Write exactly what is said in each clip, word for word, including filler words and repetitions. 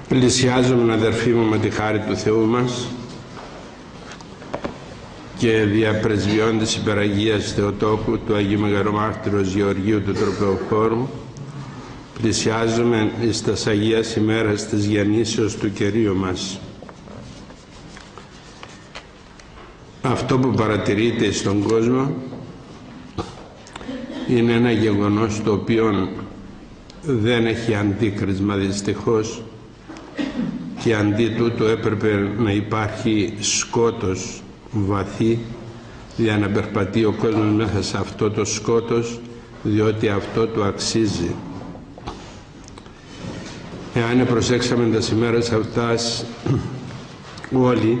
Πλησιάζομαι, αδερφοί μου, με τη χάρη του Θεού μας και διαπρεσβειώντας υπεραγίας Θεοτόκου του Αγίου Μεγαλομάρτυρος Γεωργίου του Τροπεοφόρου, πλησιάζομαι εις τας Αγίας ημέρας της γεννήσεως του Κυρίου μας. Αυτό που παρατηρείται στον κόσμο είναι ένα γεγονός το οποίο δεν έχει αντίκρισμα δυστυχώς, και αντί τούτου έπρεπε να υπάρχει σκότος βαθύ για να περπατεί ο κόσμος μέσα σε αυτό το σκότος, διότι αυτό του αξίζει. Εάν προσέξαμε τα ημέρες αυτάς, όλοι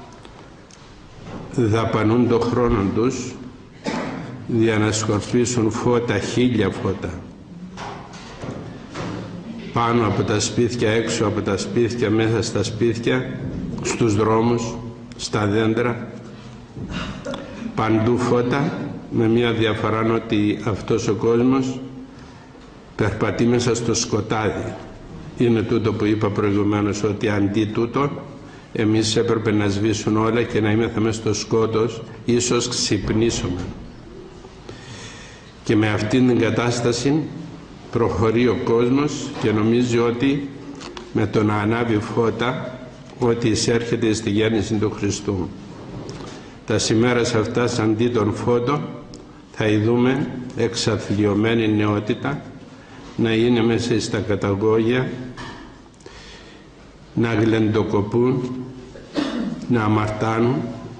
δαπανούν το χρόνο τους για να σκορπίσουν φώτα, χίλια φώτα, πάνω από τα σπίτια, έξω από τα σπίτια, μέσα στα σπίτια, στους δρόμους, στα δέντρα, παντού φώτα, με μια διαφορά ότι αυτός ο κόσμος περπατεί μέσα στο σκοτάδι. Είναι τούτο που είπα προηγουμένως, ότι αντί τούτο εμείς έπρεπε να σβήσουν όλα και να είμαστε μέσα στο σκότος, ίσως ξυπνήσουμε. Και με αυτήν την κατάσταση προχωρεί ο κόσμος και νομίζει ότι με το να ανάβει φώτα ότι εισέρχεται στη γέννηση του Χριστού. Τα ημέρες αυτάς αντί των φώτων θα ειδούμε εξαθλιωμένη νεότητα να είναι μέσα στα καταγόγια, να γλεντοκοπούν, να αμαρτάνουν,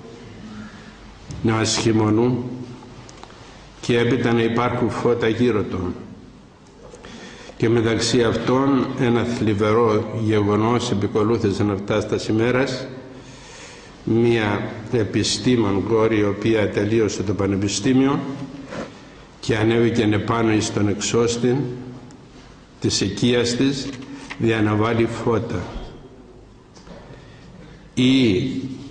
να ασχημονούν και έπειτα να υπάρχουν φώτα γύρω των. Και μεταξύ αυτών ένα θλιβερό γεγονός επικολούθησε αυτά στα ημέρας. Μία επιστήμον κόρη, η οποία τελείωσε το πανεπιστήμιο και ανέβηκε επάνω στον εξώστη της οικίας της για να βάλει φώτα, ή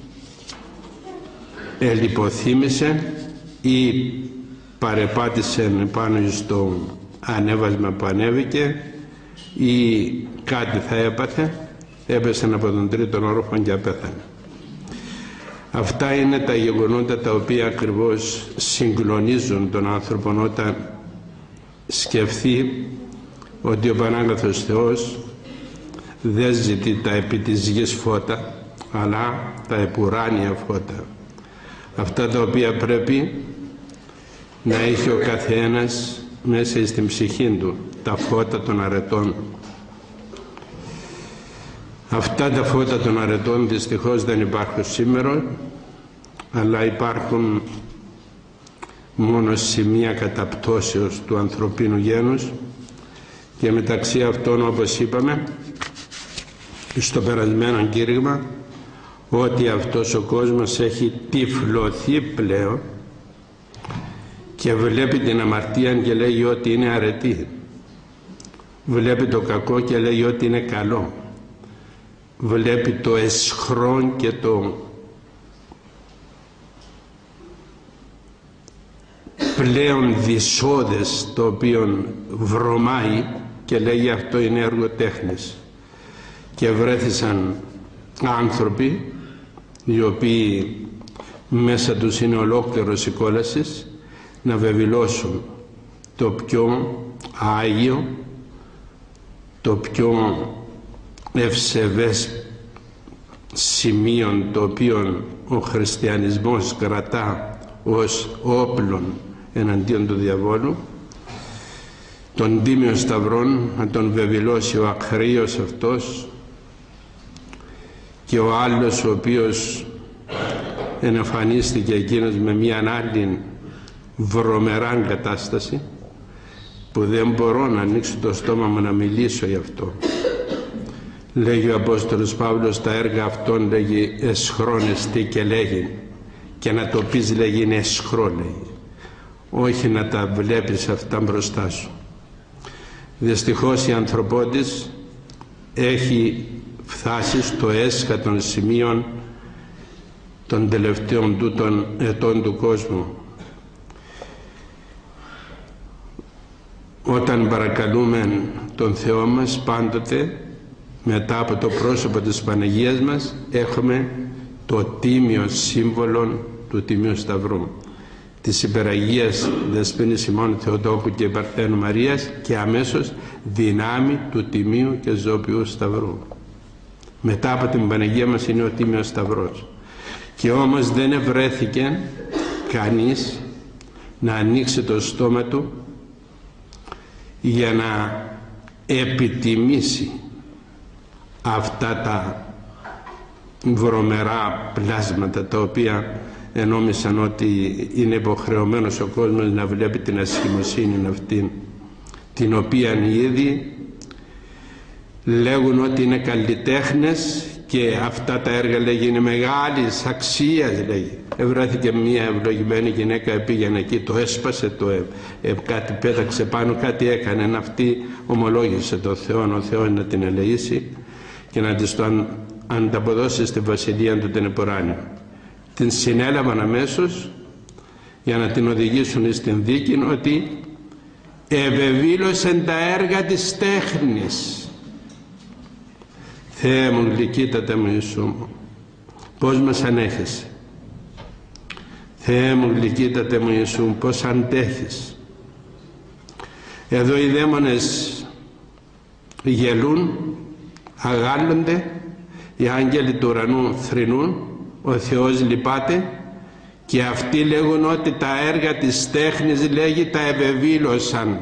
ελιποθύμησε ή παρεπάτησε πάνω στο ανέβασμα που ανέβηκε, ή κάτι θα έπαθε, έπεσε από τον τρίτον όροφο και απέθανε. Αυτά είναι τα γεγονότα τα οποία ακριβώς συγκλονίζουν τον άνθρωπο όταν σκεφτεί ότι ο Πανάγαθος Θεός δεν ζητεί τα επί της γης φώτα, αλλά τα επουράνια φώτα, αυτά τα οποία πρέπει να έχει ο καθένας μέσα στην ψυχή του, τα φώτα των αρετών. Αυτά τα φώτα των αρετών δυστυχώς δεν υπάρχουν σήμερα, αλλά υπάρχουν μόνο σημεία καταπτώσεως του ανθρωπίνου γένους, και μεταξύ αυτών, όπως είπαμε στο περασμένο κήρυγμα, ότι αυτός ο κόσμος έχει τυφλωθεί πλέον και βλέπει την αμαρτία και λέει ότι είναι αρετή, βλέπει το κακό και λέει ότι είναι καλό, βλέπει το αισχρόν και το πλέον δυσόδες το οποίο βρωμάει και λέει αυτό είναι έργο τέχνης. Και βρέθησαν άνθρωποι οι οποίοι μέσα τους είναι ολόκληρος η κόλασης να βεβηλώσουν το πιο άγιο, το πιο ευσεβές σημείο το οποίο ο χριστιανισμός κρατά ως όπλον εναντίον του διαβόλου, τον Τίμιο Σταυρόν να τον βεβηλώσει ο ακραίος αυτός, και ο άλλος ο οποίος εμφανίστηκε εκείνος με μια άλλη βρωμερά κατάσταση που δεν μπορώ να ανοίξω το στόμα μου να μιλήσω γι' αυτό. Λέγει ο Απόστολος Παύλος, τα έργα αυτών λέγει εσχρόνεστη, και λέγει, και να το πεις λέγει είναι εσχρό, λέγει, όχι να τα βλέπεις αυτά μπροστά σου. Δυστυχώς η ανθρωπότης έχει φτάσει στο έσχατον σημείων των τελευταίων τούτων ετών του κόσμου. Όταν παρακαλούμε τον Θεό μας πάντοτε μετά από το πρόσωπο της Παναγίας μας έχουμε το τίμιο σύμβολο του Τιμίου Σταυρού, της Υπεραγίας Δεσποίνης ημών Θεοτόκου και Παρθένου Μαρίας, και αμέσως δυνάμει του Τιμίου και Ζωοποιού Σταυρού. Μετά από την Παναγία μας είναι ο Τίμιος Σταυρός. Και όμως δεν ευρέθηκε κανείς να ανοίξει το στόμα του για να επιτιμήσει αυτά τα βρωμερά πλάσματα, τα οποία ενόμισαν ότι είναι υποχρεωμένος ο κόσμος να βλέπει την ασχημοσύνη αυτή, την οποία ήδη λέγουν ότι είναι καλλιτέχνες, και αυτά τα έργα, λέγει, είναι μεγάλης αξίας, λέγει. Ευρέθηκε μια ευλογημένη γυναίκα, πήγαινε εκεί, το έσπασε, το ε, ε, κάτι πέταξε πάνω, κάτι έκανε. Αυτή ομολόγησε το Θεό, ο Θεός να την ελεήσει και να της το αν, ανταποδώσει στη βασιλεία του την εποράνη. Την συνέλαβαν αμέσως για να την οδηγήσουν στην δίκη, ότι ευεβήλωσαν τα έργα της τέχνης. Θεέ μου, γλυκύτατε μου Ιησού μου, πώς μας ανέχεσαι. Θεέ μου, γλυκύτατε μου Ιησού μου, πώς αντέχεις. Εδώ οι δαίμονες γελούν, αγάλλονται, οι άγγελοι του ουρανού θρηνούν, ο Θεός λυπάται, και αυτοί λέγουν ότι τα έργα της τέχνης, λέγει, τα ευεβήλωσαν.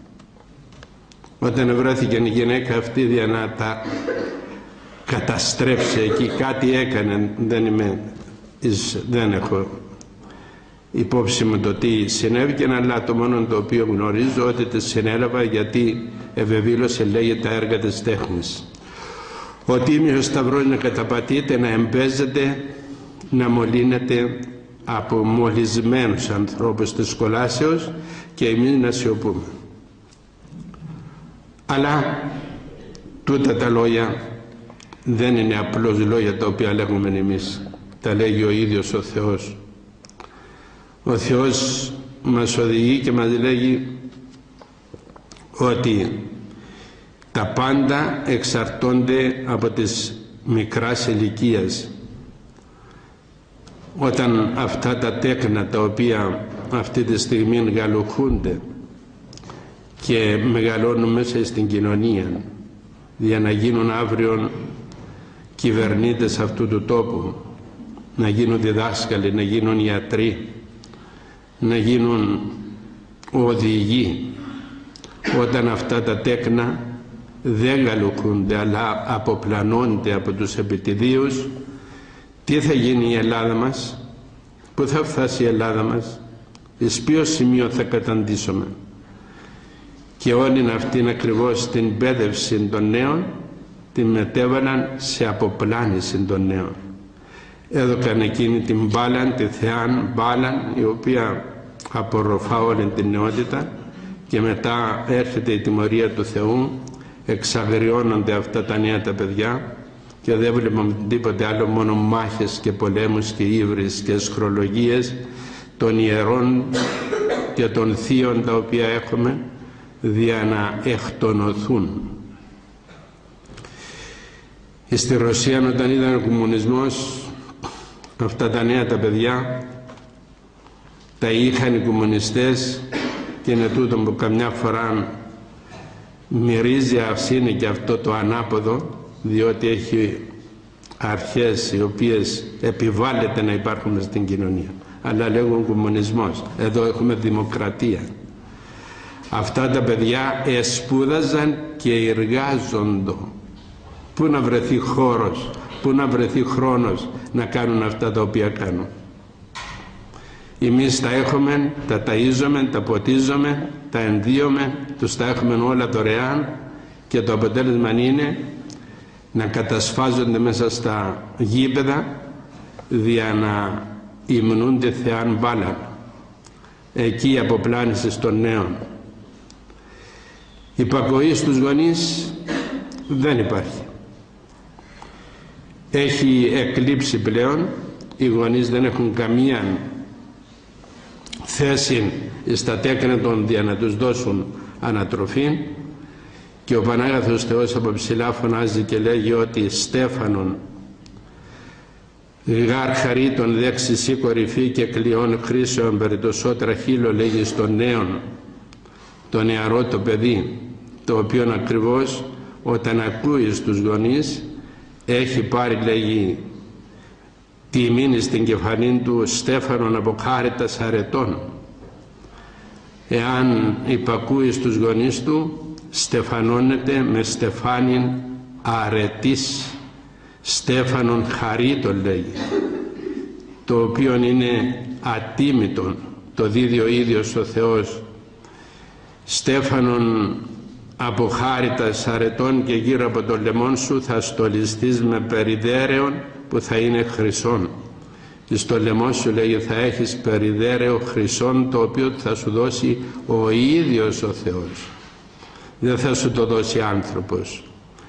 Όταν βρέθηκε η γυναίκα αυτή για να τα καταστρέψει εκεί, κάτι έκανε, δεν είμαι, δεν έχω υπόψη μου το τι συνέβηκε, αλλά το μόνο το οποίο γνωρίζω ότι τη συνέλαβα γιατί ευεβήλωσε, λέγει, τα έργα της τέχνης. Ο Τίμιος Σταυρός να καταπατείται, να εμπέζεται, να μολύνεται από μολυσμένους ανθρώπους της κολάσεως, και εμείς να σιωπούμε. Αλλά τούτα τα λόγια δεν είναι απλώς λόγια τα οποία λέγουμε εμείς, τα λέγει ο ίδιος ο Θεός. Ο Θεός μας οδηγεί και μας λέγει ότι τα πάντα εξαρτώνται από τις μικράς ηλικίας. Όταν αυτά τα τέκνα, τα οποία αυτή τη στιγμή γαλουχούνται και μεγαλώνουν μέσα στην κοινωνία για να γίνουν αύριο κυβερνήτες αυτού του τόπου, να γίνουν διδάσκαλοι, να γίνουν ιατροί, να γίνουν οδηγοί, όταν αυτά τα τέκνα δεν γαλουχούνται αλλά αποπλανώνται από τους επιτιδίους, τι θα γίνει η Ελλάδα μας, πού θα φτάσει η Ελλάδα μας, εις ποιο σημείο θα καταντήσουμε. Και όλη αυτήν ακριβώς την πέδευση των νέων την μετέβαλαν σε αποπλάνηση των νέων. Έδωκαν εκείνη την μπάλαν, τη θεάν μπάλαν, η οποία απορροφά όλη την νεότητα, και μετά έρχεται η τιμωρία του Θεού, εξαγριώνονται αυτά τα νέα τα παιδιά και δεν βλέπουμε τίποτε άλλο, μόνο μάχες και πολέμους και ύβρις και αισχρολογίες των ιερών και των θείων τα οποία έχουμε, δια να εκτονωθούν. Στη Ρωσία, όταν ήταν ο κομμουνισμός, αυτά τα νέα τα παιδιά τα είχαν οι κομμουνιστές, και είναι τούτο που καμιά φορά μυρίζει αυσύνη και αυτό το ανάποδο, διότι έχει αρχές οι οποίες επιβάλλεται να υπάρχουν στην κοινωνία, αλλά λέγουν κομμουνισμός. Εδώ έχουμε δημοκρατία. Αυτά τα παιδιά εσπούδαζαν και εργάζονται. Πού να βρεθεί χώρος, πού να βρεθεί χρόνος να κάνουν αυτά τα οποία κάνουν. Εμείς τα έχουμε, τα ταΐζουμε, τα ποτίζουμε, τα ενδύουμε, τους τα έχουμε όλα δωρεάν, και το αποτέλεσμα είναι να κατασφάζονται μέσα στα γήπεδα δια να υμνούνται θεάν μπάλαν. Εκεί η αποπλάνηση των νέων. Υπακοή στους γονείς δεν υπάρχει. Έχει εκλείψει πλέον, οι γονείς δεν έχουν καμία θέση στα τέκνα των για να τους δώσουν ανατροφή, Και ο Πανάγαθος Θεός από ψηλά φωνάζει και λέγει ότι Στέφανον γάρ χαρίτων δέξισή κορυφή και κλειών χρήσεων περί το σώτρα χείλο, λέγει στον νέον, το νεαρό το παιδί, το οποίο ακριβώς όταν ακούει στους γονείς έχει πάρει, λέγει, τιμήν στην κεφαλή του Στέφανον από χάριτας αρετών. Εάν υπακούει στους γονείς του, στεφανώνεται με στεφάνιν αρετής, Στέφανον χαρίτων, λέγει, το οποίο είναι ατίμητον, το δίδει ο ίδιος ο Θεός. Στέφανον από χάριτας αρετών, και γύρω από το λαιμόν σου θα στολιστείς με περιδέρεον που θα είναι χρυσόν. Στο λαιμό σου, λέγει, θα έχεις περιδέρεο χρυσόν, το οποίο θα σου δώσει ο ίδιος ο Θεός, δεν θα σου το δώσει άνθρωπος.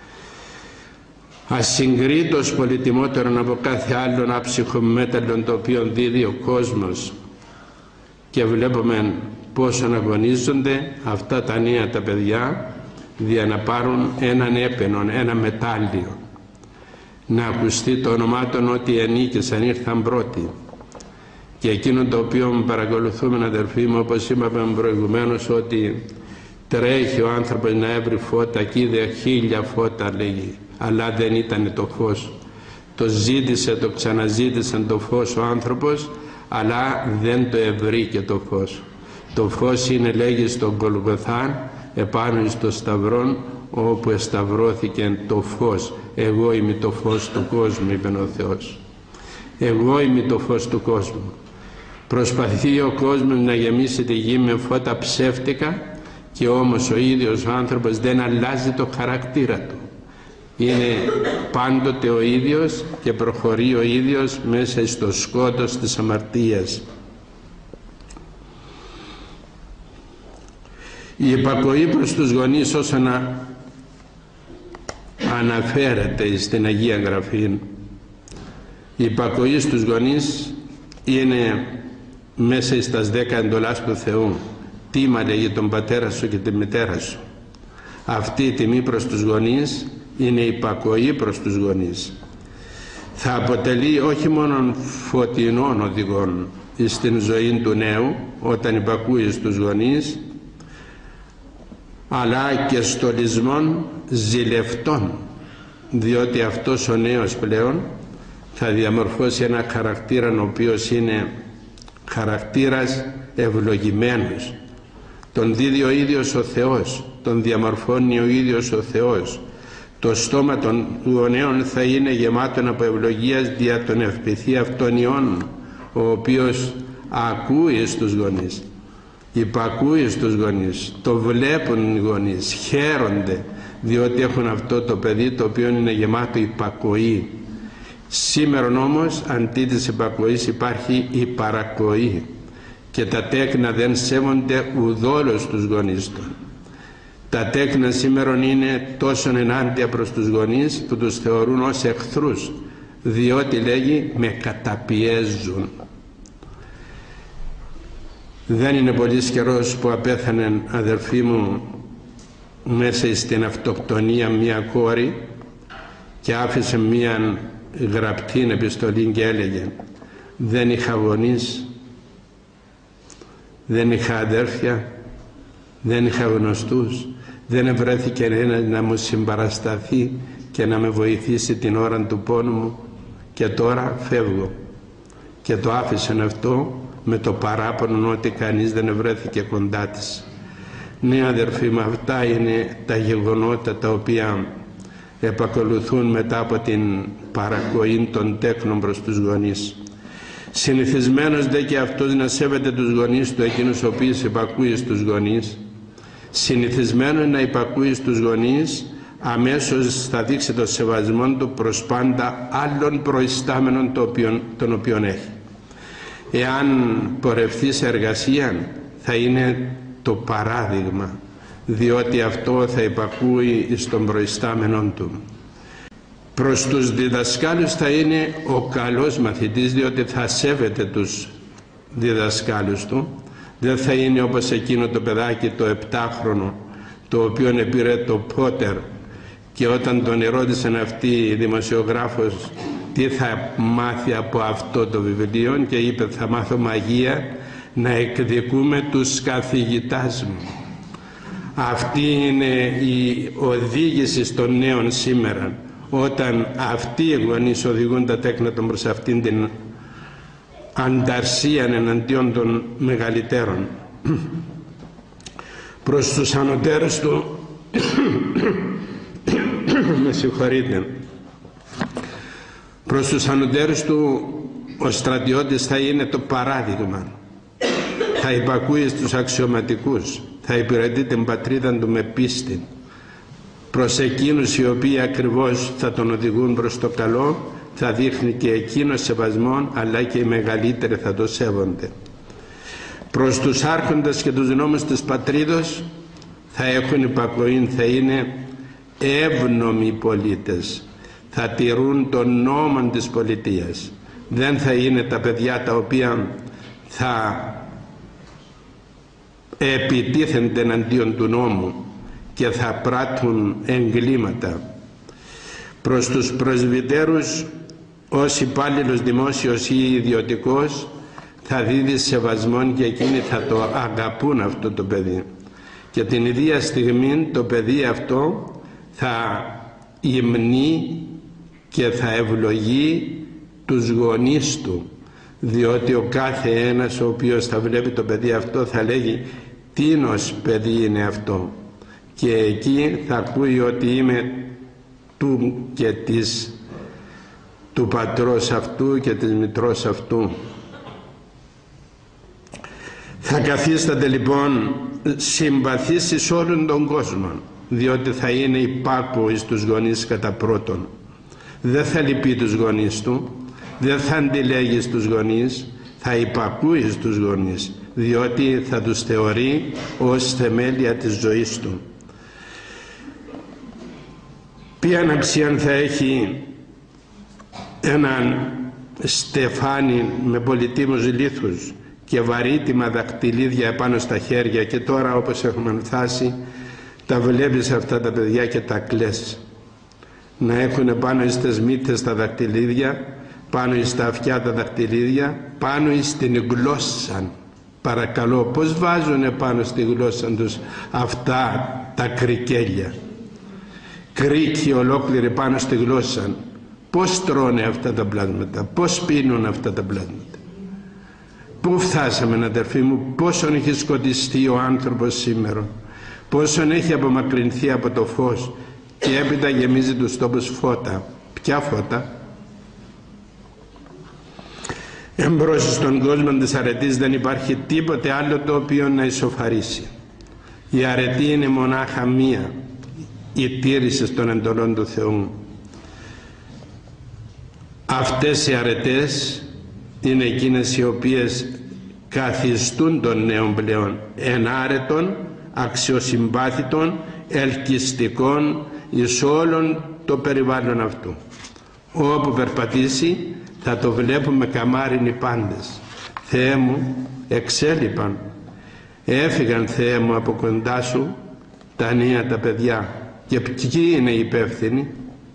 Ασυγκρίτως πολυτιμότερον από κάθε άλλον άψυχο μέταλλον, το οποίο δίδει ο κόσμος. Και βλέπουμε πόσο αγωνίζονται αυτά τα νέα τα παιδιά για να πάρουν έναν έπαινον, ένα μετάλλιο, να ακουστεί το όνομά των ότι ενίκησαν, ήρθαν πρώτοι. Και εκείνο το οποίο παρακολουθούμε, αδερφοί μου, όπως είπαμε προηγουμένως, ότι τρέχει ο άνθρωπος να έβρει φώτα, και είδε χίλια φώτα, λέγει, αλλά δεν ήταν το φως. Το ζήτησε, το ξαναζήτησε το φως ο άνθρωπος, αλλά δεν το ευρήκε το φως. Το φως είναι, λέγει, στον Γολγοθά, επάνω στο σταυρόν, όπου εσταυρώθηκε το φως. Εγώ είμαι το φως του κόσμου, είπε ο Θεός. Εγώ είμαι το φως του κόσμου. Προσπαθεί ο κόσμος να γεμίσει τη γη με φώτα ψεύτικα, και όμως ο ίδιος ο άνθρωπος δεν αλλάζει το χαρακτήρα του. Είναι πάντοτε ο ίδιος και προχωρεί ο ίδιος μέσα στο σκότος της αμαρτίας. Η υπακοή προς τους γονείς, όσο να αναφέρεται στην Αγία Γραφή, η υπακοή στους γονείς είναι μέσα στις δέκα εντολάς του Θεού. Τίμα, λέγει, τον πατέρα σου και τη μητέρα σου. Αυτή η τιμή προς τους γονείς είναι υπακοή προς τους γονείς. Θα αποτελεί όχι μόνο φωτεινών οδηγών στην ζωή του νέου όταν υπακούει στους γονείς, αλλά και στολισμών ζηλευτών, διότι αυτός ο νέος πλέον θα διαμορφώσει ένα χαρακτήρα ο οποίος είναι χαρακτήρας ευλογημένος. Τον δίδει ο ίδιος ο Θεός, τον διαμορφώνει ο ίδιος ο Θεός. Το στόμα των γονέων θα είναι γεμάτο από ευλογίας δια τον ευπηθή αυτών ιών, ο οποίος ακούει στους γονείς, υπακούει στους γονείς, το βλέπουν οι γονείς, χαίρονται διότι έχουν αυτό το παιδί το οποίο είναι γεμάτο υπακοή. Σήμερα όμως αντί της υπακοής υπάρχει η παρακοή, και τα τέκνα δεν σέβονται ουδόλως τους γονείς των. Τα τέκνα σήμερα είναι τόσο ενάντια προς τους γονείς που τους θεωρούν ως εχθρούς, διότι, λέγει, με καταπιέζουν. Δεν είναι πολύ καιρός που απέθανε, αδερφοί μου, μέσα στην αυτοκτονία μια κόρη, και άφησε μια γραπτή επιστολή και έλεγε: δεν είχα γονείς, δεν είχα αδέρφια, δεν είχα γνωστούς, δεν βρέθηκε ένας να μου συμπαρασταθεί και να με βοηθήσει την ώρα του πόνου μου, και τώρα φεύγω. Και το άφησε αυτό με το παράπονο ότι κανείς δεν βρέθηκε κοντά της. Ναι, αδερφοί μου, αυτά είναι τα γεγονότα τα οποία επακολουθούν μετά από την παρακοή των τέκνων προς τους γονείς. Συνηθισμένος δε και αυτός να σέβεται τους γονείς του, εκείνους ο οποίος υπακούει στους γονείς. Συνηθισμένος να υπακούει στους γονείς, αμέσως θα δείξει το σεβασμό του προς πάντα άλλων προϊστάμενων των οποίων έχει. Εάν πορευθεί σε εργασία, θα είναι το παράδειγμα, διότι αυτό θα υπακούει στον προϊστάμενον του. Προς τους διδασκάλους θα είναι ο καλός μαθητής, διότι θα σέβεται τους διδασκάλους του. Δεν θα είναι όπως εκείνο το παιδάκι το επτάχρονο, το οποίο πήρε το Πότερ, και όταν τον ερώτησαν αυτή η δημοσιογράφος τι θα μάθει από αυτό το βιβλίο, και είπε θα μάθω μαγεία να εκδικούμε τους καθηγητάς μου. Αυτή είναι η οδήγηση των νέων σήμερα, όταν αυτοί οι γονείς οδηγούν τα τέκνα των προς αυτήν την ανταρσία εναντίον των μεγαλύτερων. Προς τους ανωτέρους του με συγχωρείτε προς τους ανωτέρους του ο στρατιώτης θα είναι το παράδειγμα, θα υπακούει στους αξιωματικούς, θα υπηρετεί την πατρίδα του με πίστη. Προς εκείνους οι οποίοι ακριβώς θα τον οδηγούν προς το καλό θα δείχνει και εκείνος σεβασμόν, αλλά και οι μεγαλύτεροι θα το σέβονται. Προς τους άρχοντες και τους νόμους της πατρίδος θα έχουν υπακοή, θα είναι εύνομοι πολίτες, θα τηρούν τον νόμο της πολιτείας. Δεν θα είναι τα παιδιά τα οποία θα επιτίθενται εναντίον του νόμου και θα πράττουν εγκλήματα. Προς τους πρεσβυτέρους, ως υπάλληλος δημόσιος ή ιδιωτικός, θα δίδει σεβασμόν και εκείνοι θα το αγαπούν αυτό το παιδί. Και την ίδια στιγμή το παιδί αυτό θα υμνεί και θα ευλογεί τους γονείς του, διότι ο κάθε ένας ο οποίος θα βλέπει το παιδί αυτό θα λέγει τίνος παιδί είναι αυτό, και εκεί θα ακούει ότι είμαι του και της, του πατρός αυτού και της μητρός αυτού. Θα καθίσταται λοιπόν συμπαθής εις όλων τον κόσμο, διότι θα είναι υπάκουοι στους γονείς κατά πρώτον. Δεν θα λυπεί τους γονείς του, δεν θα αντιλέγει στους γονείς, θα υπακούει στους γονείς, διότι θα τους θεωρεί ως θεμέλια της ζωής του. Ποια αξία θα έχει έναν στεφάνι με πολυτίμους λίθους και βαρύτιμα δακτυλίδια επάνω στα χέρια, και τώρα όπως έχουμε φτάσει τα βλέπεις αυτά τα παιδιά και τα κλαις, να έχουν πάνω στις μύτες τα δακτυλίδια, πάνω στα αυτιά τα δακτυλίδια, πάνω στην γλώσσα. Παρακαλώ, πώς βάζουν πάνω στη γλώσσα τους αυτά τα κρικέλια, κρίκοι ολόκληροι πάνω στη γλώσσα? Πώς τρώνε αυτά τα πλάσματα, πώς πίνουν αυτά τα πλάσματα? Πού φτάσαμε, αδερφοί μου? Πόσον έχει σκοτιστεί ο άνθρωπος σήμερα, πόσον έχει απομακρυνθεί από το φως, και έπειτα γεμίζει τους τόπους φώτα. Ποια φώτα? Εμπρός στον κόσμο της αρετής δεν υπάρχει τίποτε άλλο το οποίο να ισοφαρίσει. Η αρετή είναι μονάχα μία, η τήρηση των εντολών του Θεού. Αυτές οι αρετές είναι εκείνες οι οποίες καθιστούν τον νέον πλέον ενάρετον, αξιοσυμπάθητον, ελκυστικών εις όλον το περιβάλλον αυτού. Όπου περπατήσει θα το βλέπουμε καμάριν οι πάντες. Θεέ μου, εξέλιπαν, έφυγαν Θεέ μου από κοντά σου τα νέα τα παιδιά. Και ποιοι είναι οι υπεύθυνοι?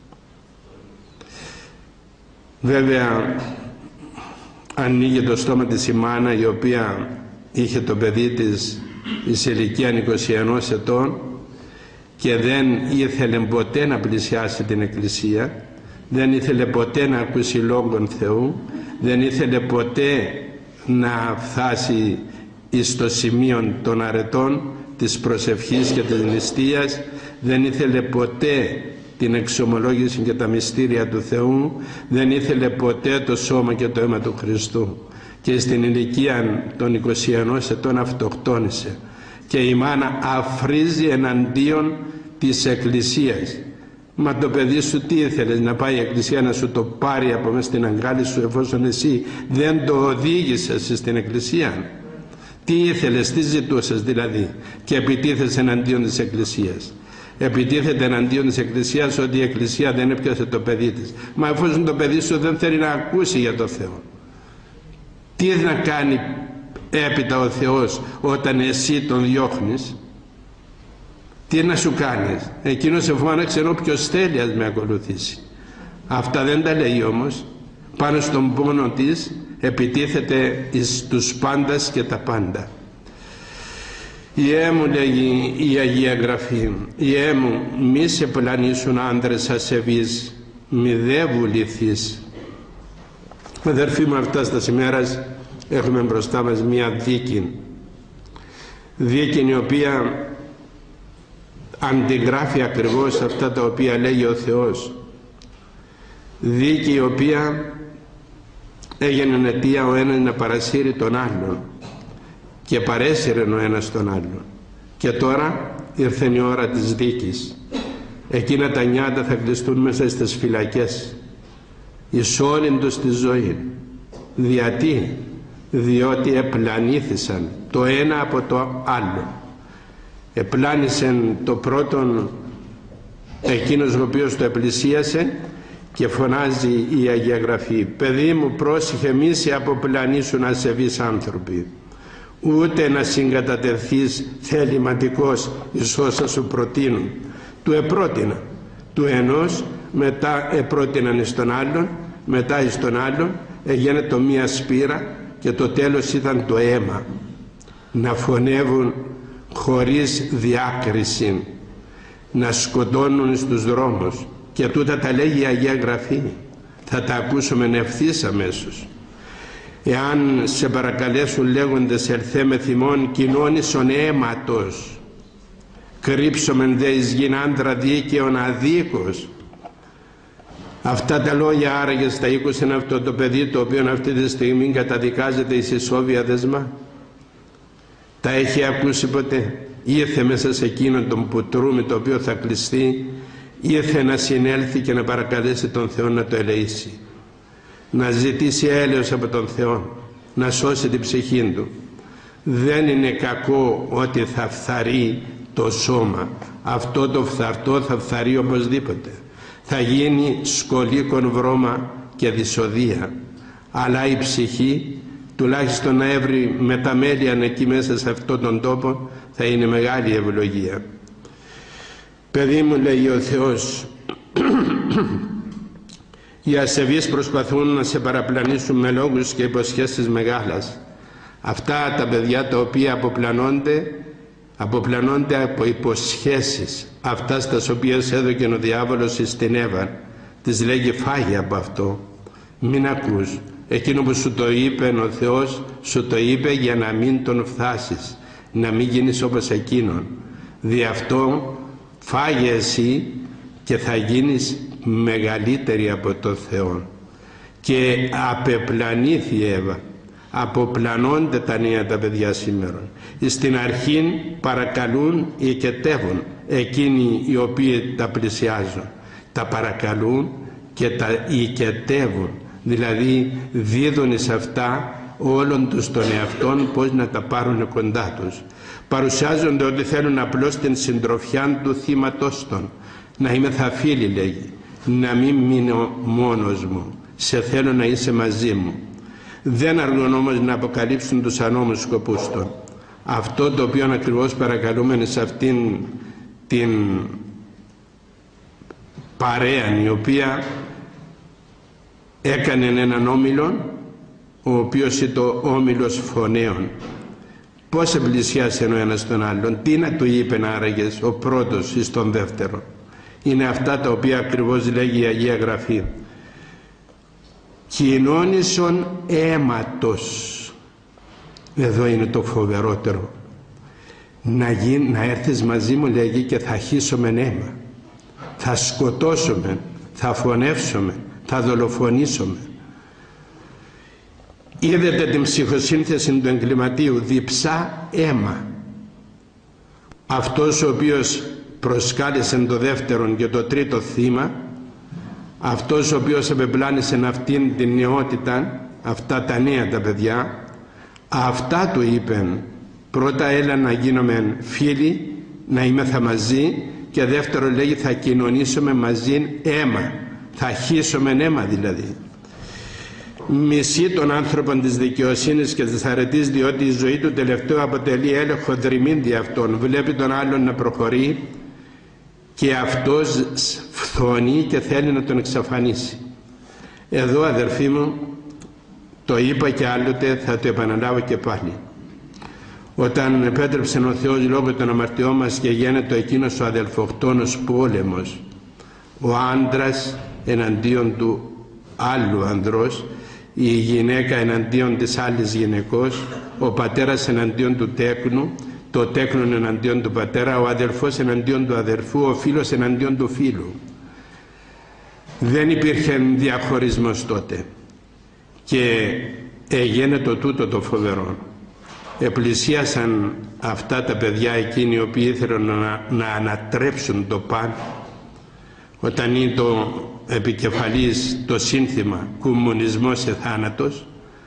Βέβαια ανοίγει το στόμα της η μάνα, η οποία είχε το παιδί της εις ηλικία είκοσι ενός ετών και δεν ήθελε ποτέ να πλησιάσει την Εκκλησία, δεν ήθελε ποτέ να ακούσει λόγον Θεού, δεν ήθελε ποτέ να φτάσει εις το σημείο των αρετών, της προσευχής και της νηστείας, δεν ήθελε ποτέ την εξομολόγηση και τα μυστήρια του Θεού, δεν ήθελε ποτέ το σώμα και το αίμα του Χριστού, και στην ηλικία των είκοσι ενός ετών αυτοκτόνησε, και η μάνα αφρίζει εναντίον της Εκκλησίας. Μα το παιδί σου τι ήθελες, να πάει η Εκκλησία να σου το πάρει από μέσα στην αγκάλη σου, εφόσον εσύ δεν το οδήγησες στην Εκκλησία? Τι ήθελες, τι ζητούσες δηλαδή? Και επιτίθεσαι εναντίον της Εκκλησίας. Επιτίθεται εναντίον της Εκκλησίας ότι η Εκκλησία δεν έπιασε το παιδί της. Μα εφόσον το παιδί σου δεν θέλει να ακούσει για το Θεό, τι να κάνει έπειτα ο Θεός όταν εσύ τον διώχνεις? Τι να σου κάνεις? Εκείνος σε φώναξε ενώ ποιος θέλει ας με ακολουθήσει. Αυτά δεν τα λέει όμως. Πάνω στον πόνο της επιτίθεται εις τους πάντας και τα πάντα. «Ιε μου», λέγει η Αγία Γραφή, «Ιε μου, μη σε πλανήσουν άντρες ασεβείς, μη δε βουληθείς». Αδερφοί μου, αυτά στα σημέρας έχουμε μπροστά μας μία δίκη. Δίκη η οποία αντιγράφει ακριβώς αυτά τα οποία λέει ο Θεός. Δίκη η οποία έγινε αιτία ο ένας να παρασύρει τον άλλον και παρέσυρε ο ένας τον άλλον. Και τώρα ήρθε η ώρα της δίκης. Εκείνα τα νιάτα θα κλειστούν μέσα στις φυλακές εις όλην τους τη ζωή. Γιατί? Διότι επλανήθησαν το ένα από το άλλο. Επλάνησαν το πρώτον εκείνος ο οποίος το επλησίασε και φωνάζει η Αγία Γραφή, «Παιδί μου, πρόσεχε, μη σε αποπλανήσουν ασεβείς άνθρωποι, ούτε να συγκατατεθείς θεληματικός εις όσα σου προτείνουν». Του επρότεινα, του ενός, μετά επρότειναν εις τον άλλον, μετά εις τον άλλον, έγινε το μία σπήρα και το τέλος ήταν το αίμα. Να φωνεύουν χωρίς διάκριση, να σκοτώνουν στους δρόμους. Και τούτα τα λέγει η Αγία Γραφή. Θα τα ακούσουμε ευθύς αμέσως. «Εάν σε παρακαλέσουν λέγοντες ελθέ με θυμών κοινώνησον αίματος, κρύψομεν δε εις γην άντρα δίκαιον αδίκως». Αυτά τα λόγια άραγες τα ήκουσε αυτό το παιδί το οποίο αυτή τη στιγμή καταδικάζεται εις ισόβια δεσμά? Τα έχει ακούσει ποτέ? Ήρθε μέσα σε εκείνον τον πουτρούμι το οποίο θα κλειστεί, ήρθε να συνέλθει και να παρακαλέσει τον Θεό να το ελεήσει, να ζητήσει έλεος από τον Θεό, να σώσει την ψυχή του. Δεν είναι κακό ότι θα φθαρεί το σώμα. Αυτό το φθαρτό θα φθαρεί οπωσδήποτε. Θα γίνει σκολίκον βρώμα και δυσοδεία. Αλλά η ψυχή, τουλάχιστον να έβρει μεταμέλεια εκεί μέσα σε αυτόν τον τόπο, θα είναι μεγάλη ευλογία. «Παιδί μου», λέει ο Θεός, «οι ασεβείς προσπαθούν να σε παραπλανήσουν με λόγους και υποσχέσεις μεγάλας». Αυτά τα παιδιά τα οποία αποπλανώνται, αποπλανώνται από υποσχέσεις, αυτά στα οποία έδωκε ο διάβολος στην Εύα. Της λέγει, φάγε από αυτό, μην ακούς. Εκείνο που σου το είπε ο Θεός, σου το είπε για να μην τον φτάσεις, να μην γίνεις όπως εκείνον. Δι' αυτό φάγε εσύ και θα γίνεις μεγαλύτερη από το Θεό. Και απεπλανήθη η Εύα. Αποπλανώνται τα νέα τα παιδιά σήμερα. Στην αρχή παρακαλούν, οικετεύουν εκείνοι οι οποίοι τα πλησιάζουν. Τα παρακαλούν και τα οικετεύουν. Δηλαδή δίδουν σε αυτά όλων τους των εαυτών πώς να τα πάρουν κοντά τους. Παρουσιάζονται ότι θέλουν απλώς την συντροφιά του θύματός των. Να είμαι θα φίλη, λέγει, να μην μείνω μόνος μου, σε θέλω να είσαι μαζί μου. Δεν αρνούν όμως να αποκαλύψουν τους ανώμους σκοπούς των. Αυτό το οποίο ακριβώς παρακαλούμε σε αυτήν την παρέα η οποία έκανε έναν όμιλο, ο οποίος είναι το όμιλος φωνέων. Πώς εμπλησιάσε ο ένας τον άλλον, τι να του είπε άραγες ο πρώτος εις τον δεύτερο. Είναι αυτά τα οποία ακριβώς λέγει η Αγία Γραφή. Κοινώνησον αίματος. Εδώ είναι το φοβερότερο. Να, γι, να έρθεις μαζί μου, λέγει, και θα χύσουμε αίμα. Θα σκοτώσουμε, θα φωνεύσουμε, θα δολοφονήσουμε. Είδετε την ψυχοσύνθεση του εγκληματίου, διψά αίμα. Αυτός ο οποίος προσκάλεσε το δεύτερον και το τρίτο θύμα, αυτός ο οποίος επεπλάνησε αυτήν την νεότητα, αυτά τα νέα τα παιδιά, αυτά του είπεν, πρώτα έλα να γίνουμε φίλοι, να είμεθα μαζί, και δεύτερο λέγει θα κοινωνήσουμε μαζί αίμα, θα χύσουμε αίμα δηλαδή. Μισεί τον άνθρωπον της δικαιοσύνης και της αρετής, διότι η ζωή του τελευταίο αποτελεί έλεγχο δρυμήν δι' αυτόν. Βλέπει τον άλλον να προχωρεί και αυτός φθονεί και θέλει να τον εξαφανίσει. Εδώ, αδερφοί μου, το είπα και άλλοτε, θα το επαναλάβω και πάλι. Όταν επέτρεψε ο Θεός λόγω των αμαρτιών μας και γένετο εκείνος ο αδελφοκτόνος πόλεμος, ο άντρας εναντίον του άλλου ανδρός, η γυναίκα εναντίον της άλλης γυναικός, ο πατέρας εναντίον του τέκνου, το τέκνο εναντίον του πατέρα, ο αδελφός εναντίον του αδελφού, ο φίλος εναντίον του φίλου. Δεν υπήρχε διαχωρισμός τότε και εγένετο τούτο το φοβερό. Επλησίασαν αυτά τα παιδιά εκείνοι οι οποίοι ήθελαν να, να ανατρέψουν το παν, όταν είναι το επικεφαλής το σύνθημα κομμουνισμός σε θάνατος,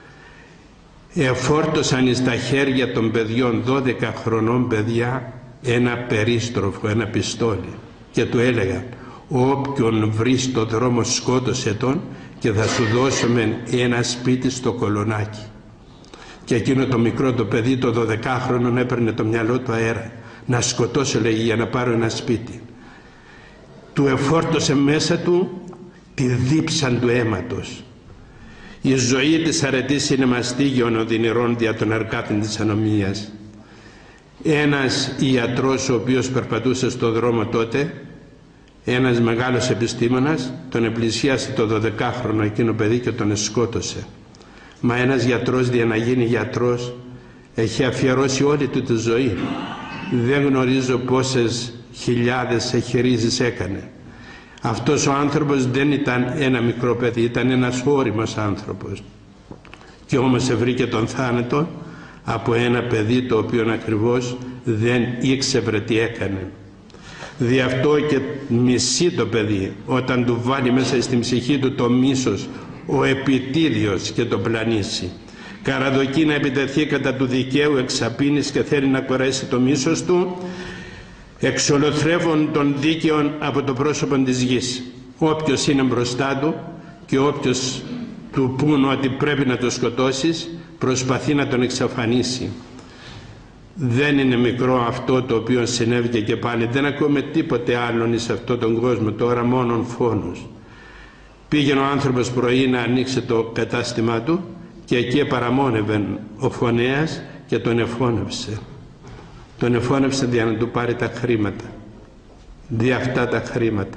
εφόρτωσαν στα χέρια των παιδιών, δώδεκα χρονών παιδιά, ένα περίστροφο, ένα πιστόλι και του έλεγαν όποιον βρει στο δρόμο σκότωσε τον και θα σου δώσουμε ένα σπίτι στο Κολονάκι. Και εκείνο το μικρό το παιδί, το δωδεκάχρονο, έπαιρνε το μυαλό του αέρα να σκοτώσω, λέγει, για να πάρω ένα σπίτι. Του εφόρτωσε μέσα του τη δίψαν του αίματος. Η ζωή της αρετής είναι μαστίγιον οδυνηρών δια των αρκάτων της ανομίας. Ένας ιατρός ο οποίος περπατούσε στο δρόμο τότε, ένας μεγάλος επιστήμονας, τον επλησίασε το δωδεκάχρονο εκείνο παιδί και τον σκότωσε. Μα ένας γιατρός, για να γίνει γιατρός, έχει αφιερώσει όλη του τη ζωή. Δεν γνωρίζω πόσες χιλιάδες εχειρήσεις έκανε. Αυτός ο άνθρωπος δεν ήταν ένα μικρό παιδί, ήταν ένας όριμος άνθρωπος. Και όμως ευρήκε τον θάνατο από ένα παιδί το οποίο ακριβώς δεν ήξερε τι έκανε. Δι' αυτό και μισεί το παιδί όταν του βάλει μέσα στην ψυχή του το μίσος ο επιτίδιος και το πλανήσει. Καραδοκεί να επιτεθεί κατά του δικαίου εξαπίνης και θέλει να κορέσει το μίσος του, εξολοθρεύουν τον δίκαιον από το πρόσωπο της γης. Όποιος είναι μπροστά του και όποιος του πούν ότι πρέπει να το σκοτώσεις, προσπαθεί να τον εξαφανίσει. Δεν είναι μικρό αυτό το οποίο συνέβηκε και πάλι. Δεν ακούμε τίποτε άλλον σε αυτόν τον κόσμο τώρα, μόνον φόνος. Πήγαινε ο άνθρωπος πρωί να ανοίξει το κατάστημά του και εκεί παραμόνευε ο φωνέας και τον εφώνευσε. Τον εφώνευσε για να του πάρει τα χρήματα. Δι' αυτά τα χρήματα.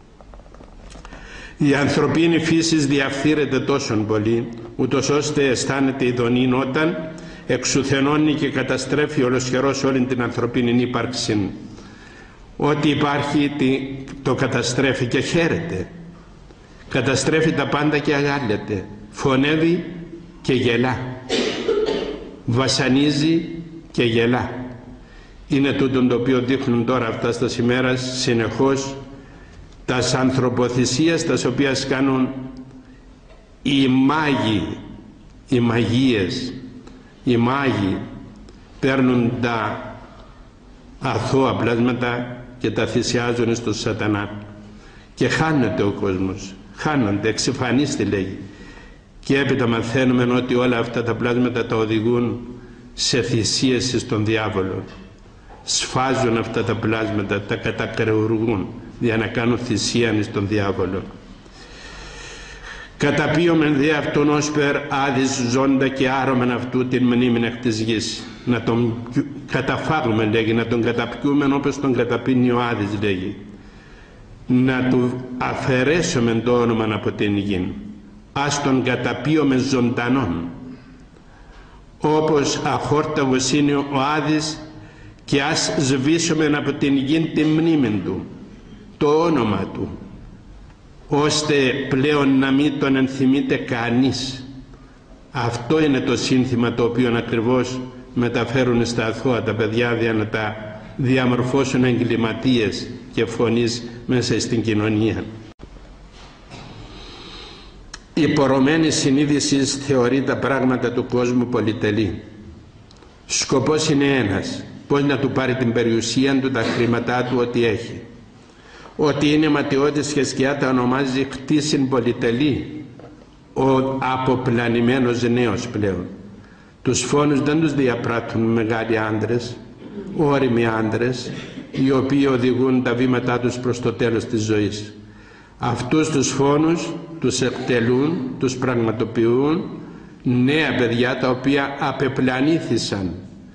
Η ανθρωπίνη φύση διαφθείρεται τόσο πολύ, ούτως ώστε αισθάνεται ειδονήν όταν εξουθενώνει και καταστρέφει ολοσχερός όλη την ανθρωπίνη ύπαρξη. Ό,τι υπάρχει το καταστρέφει και χαίρεται. Καταστρέφει τα πάντα και αγάλιαται. Φωνεύει και γελά. Βασανίζει και γελά. Είναι τούτο το οποίο δείχνουν τώρα αυτά στα σήμερα συνεχώς τας ανθρωποθυσίας τας οποίας κάνουν οι μάγοι, οι μαγείες, οι μάγοι παίρνουν τα αθώα πλάσματα και τα θυσιάζουν στο σατανά και χάνεται ο κόσμος, χάνονται, εξυφανίστε λέγει, και έπειτα μαθαίνουμε ότι όλα αυτά τα πλάσματα τα οδηγούν σε θυσίες στον διάβολο. Σφάζουν αυτά τα πλάσματα, τα κατακρεουργούν για να κάνουν θυσία στον διάβολο. Καταπίωμεν δε αυτόν ως περ άδεις ζώντα και άρωμεν αυτού την μνήμην εκ της γης. Να τον καταφάγουμε, λέγει, να τον καταπιούμε όπως τον καταπίνει ο Άδης, λέγει. Να του αφαιρέσουμε το όνομα από την γη. Ας τον καταπίωμε ζωντανόν. Όπως αχόρταγος είναι ο Άδης, και ας σβήσουμε από την γη τη μνήμη του, το όνομα του, ώστε πλέον να μην τον ενθυμείται κανείς. Αυτό είναι το σύνθημα το οποίο ακριβώς μεταφέρουν στα αθώα τα παιδιά για να τα διαμορφώσουν εγκληματίες και φωνής μέσα στην κοινωνία. Η πορωμένη συνείδηση θεωρεί τα πράγματα του κόσμου πολυτελή. Σκοπός είναι ένας, πώς να του πάρει την περιουσία του, τα χρήματά του, ό,τι έχει. Ότι είναι ματιώτης και σκιά τα ονομάζει χτίσιν πολυτελή, ο αποπλανημένος νέος πλέον. Τους φόνους δεν τους διαπράττουν μεγάλοι άντρες, όριμοι άντρες, οι οποίοι οδηγούν τα βήματά τους προς το τέλος της ζωής. Αυτούς τους φόνους τους εκτελούν, τους πραγματοποιούν νέα παιδιά τα οποία απεπλανήθησαν,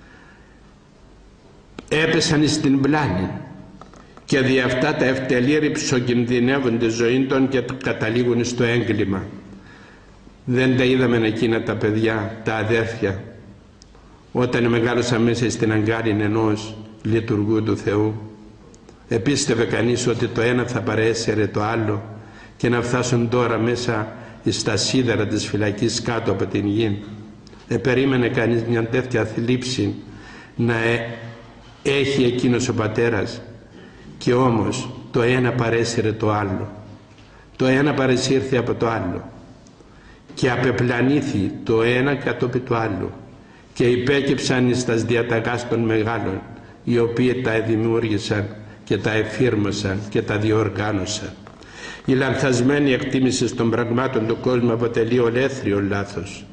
έπεσαν στην πλάνη και δι' αυτά τα ευτελή ρυψοκινδυνεύουν τη ζωή των και καταλήγουν στο έγκλημα. Δεν τα είδαμε εκείνα τα παιδιά, τα αδέρφια, όταν μεγάλωσαν μέσα στην αγκάλιν ενός λειτουργού του Θεού? Επίστευε κανείς ότι το ένα θα παρέσαιρε το άλλο και να φτάσουν τώρα μέσα στα σίδερα της φυλακής κάτω από την γη? Επερίμενε κανείς μια τέτοια θλίψη να ε, έχει εκείνος ο πατέρας? Και όμως το ένα παρέσαιρε το άλλο, το ένα παρεσύρθη από το άλλο και απεπλανήθη το ένα κατόπιν του άλλου και υπέκυψαν στας διαταγάς των μεγάλων, οι οποίοι τα δημιούργησαν και τα εφήρμοσαν και τα διοργάνωσαν. Η λανθασμένη εκτίμηση των πραγμάτων του κόσμου αποτελεί ολέθριο λάθος.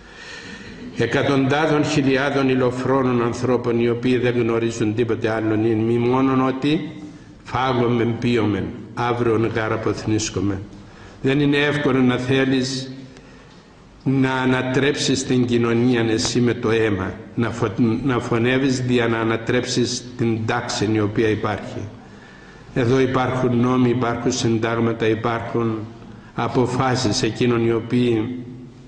Εκατοντάδων χιλιάδων ηλοφρόνων ανθρώπων, οι οποίοι δεν γνωρίζουν τίποτε άλλον, είναι μη μόνον ότι φάγομεν, πίωμεν, αύριον γαραποθνίσκομεν. Δεν είναι εύκολο να θέλεις να ανατρέψεις την κοινωνία εσύ με το αίμα, να, φω, να φωνεύεις για να ανατρέψεις την τάξη η οποία υπάρχει. Εδώ υπάρχουν νόμοι, υπάρχουν συντάγματα, υπάρχουν αποφάσεις εκείνων οι οποίοι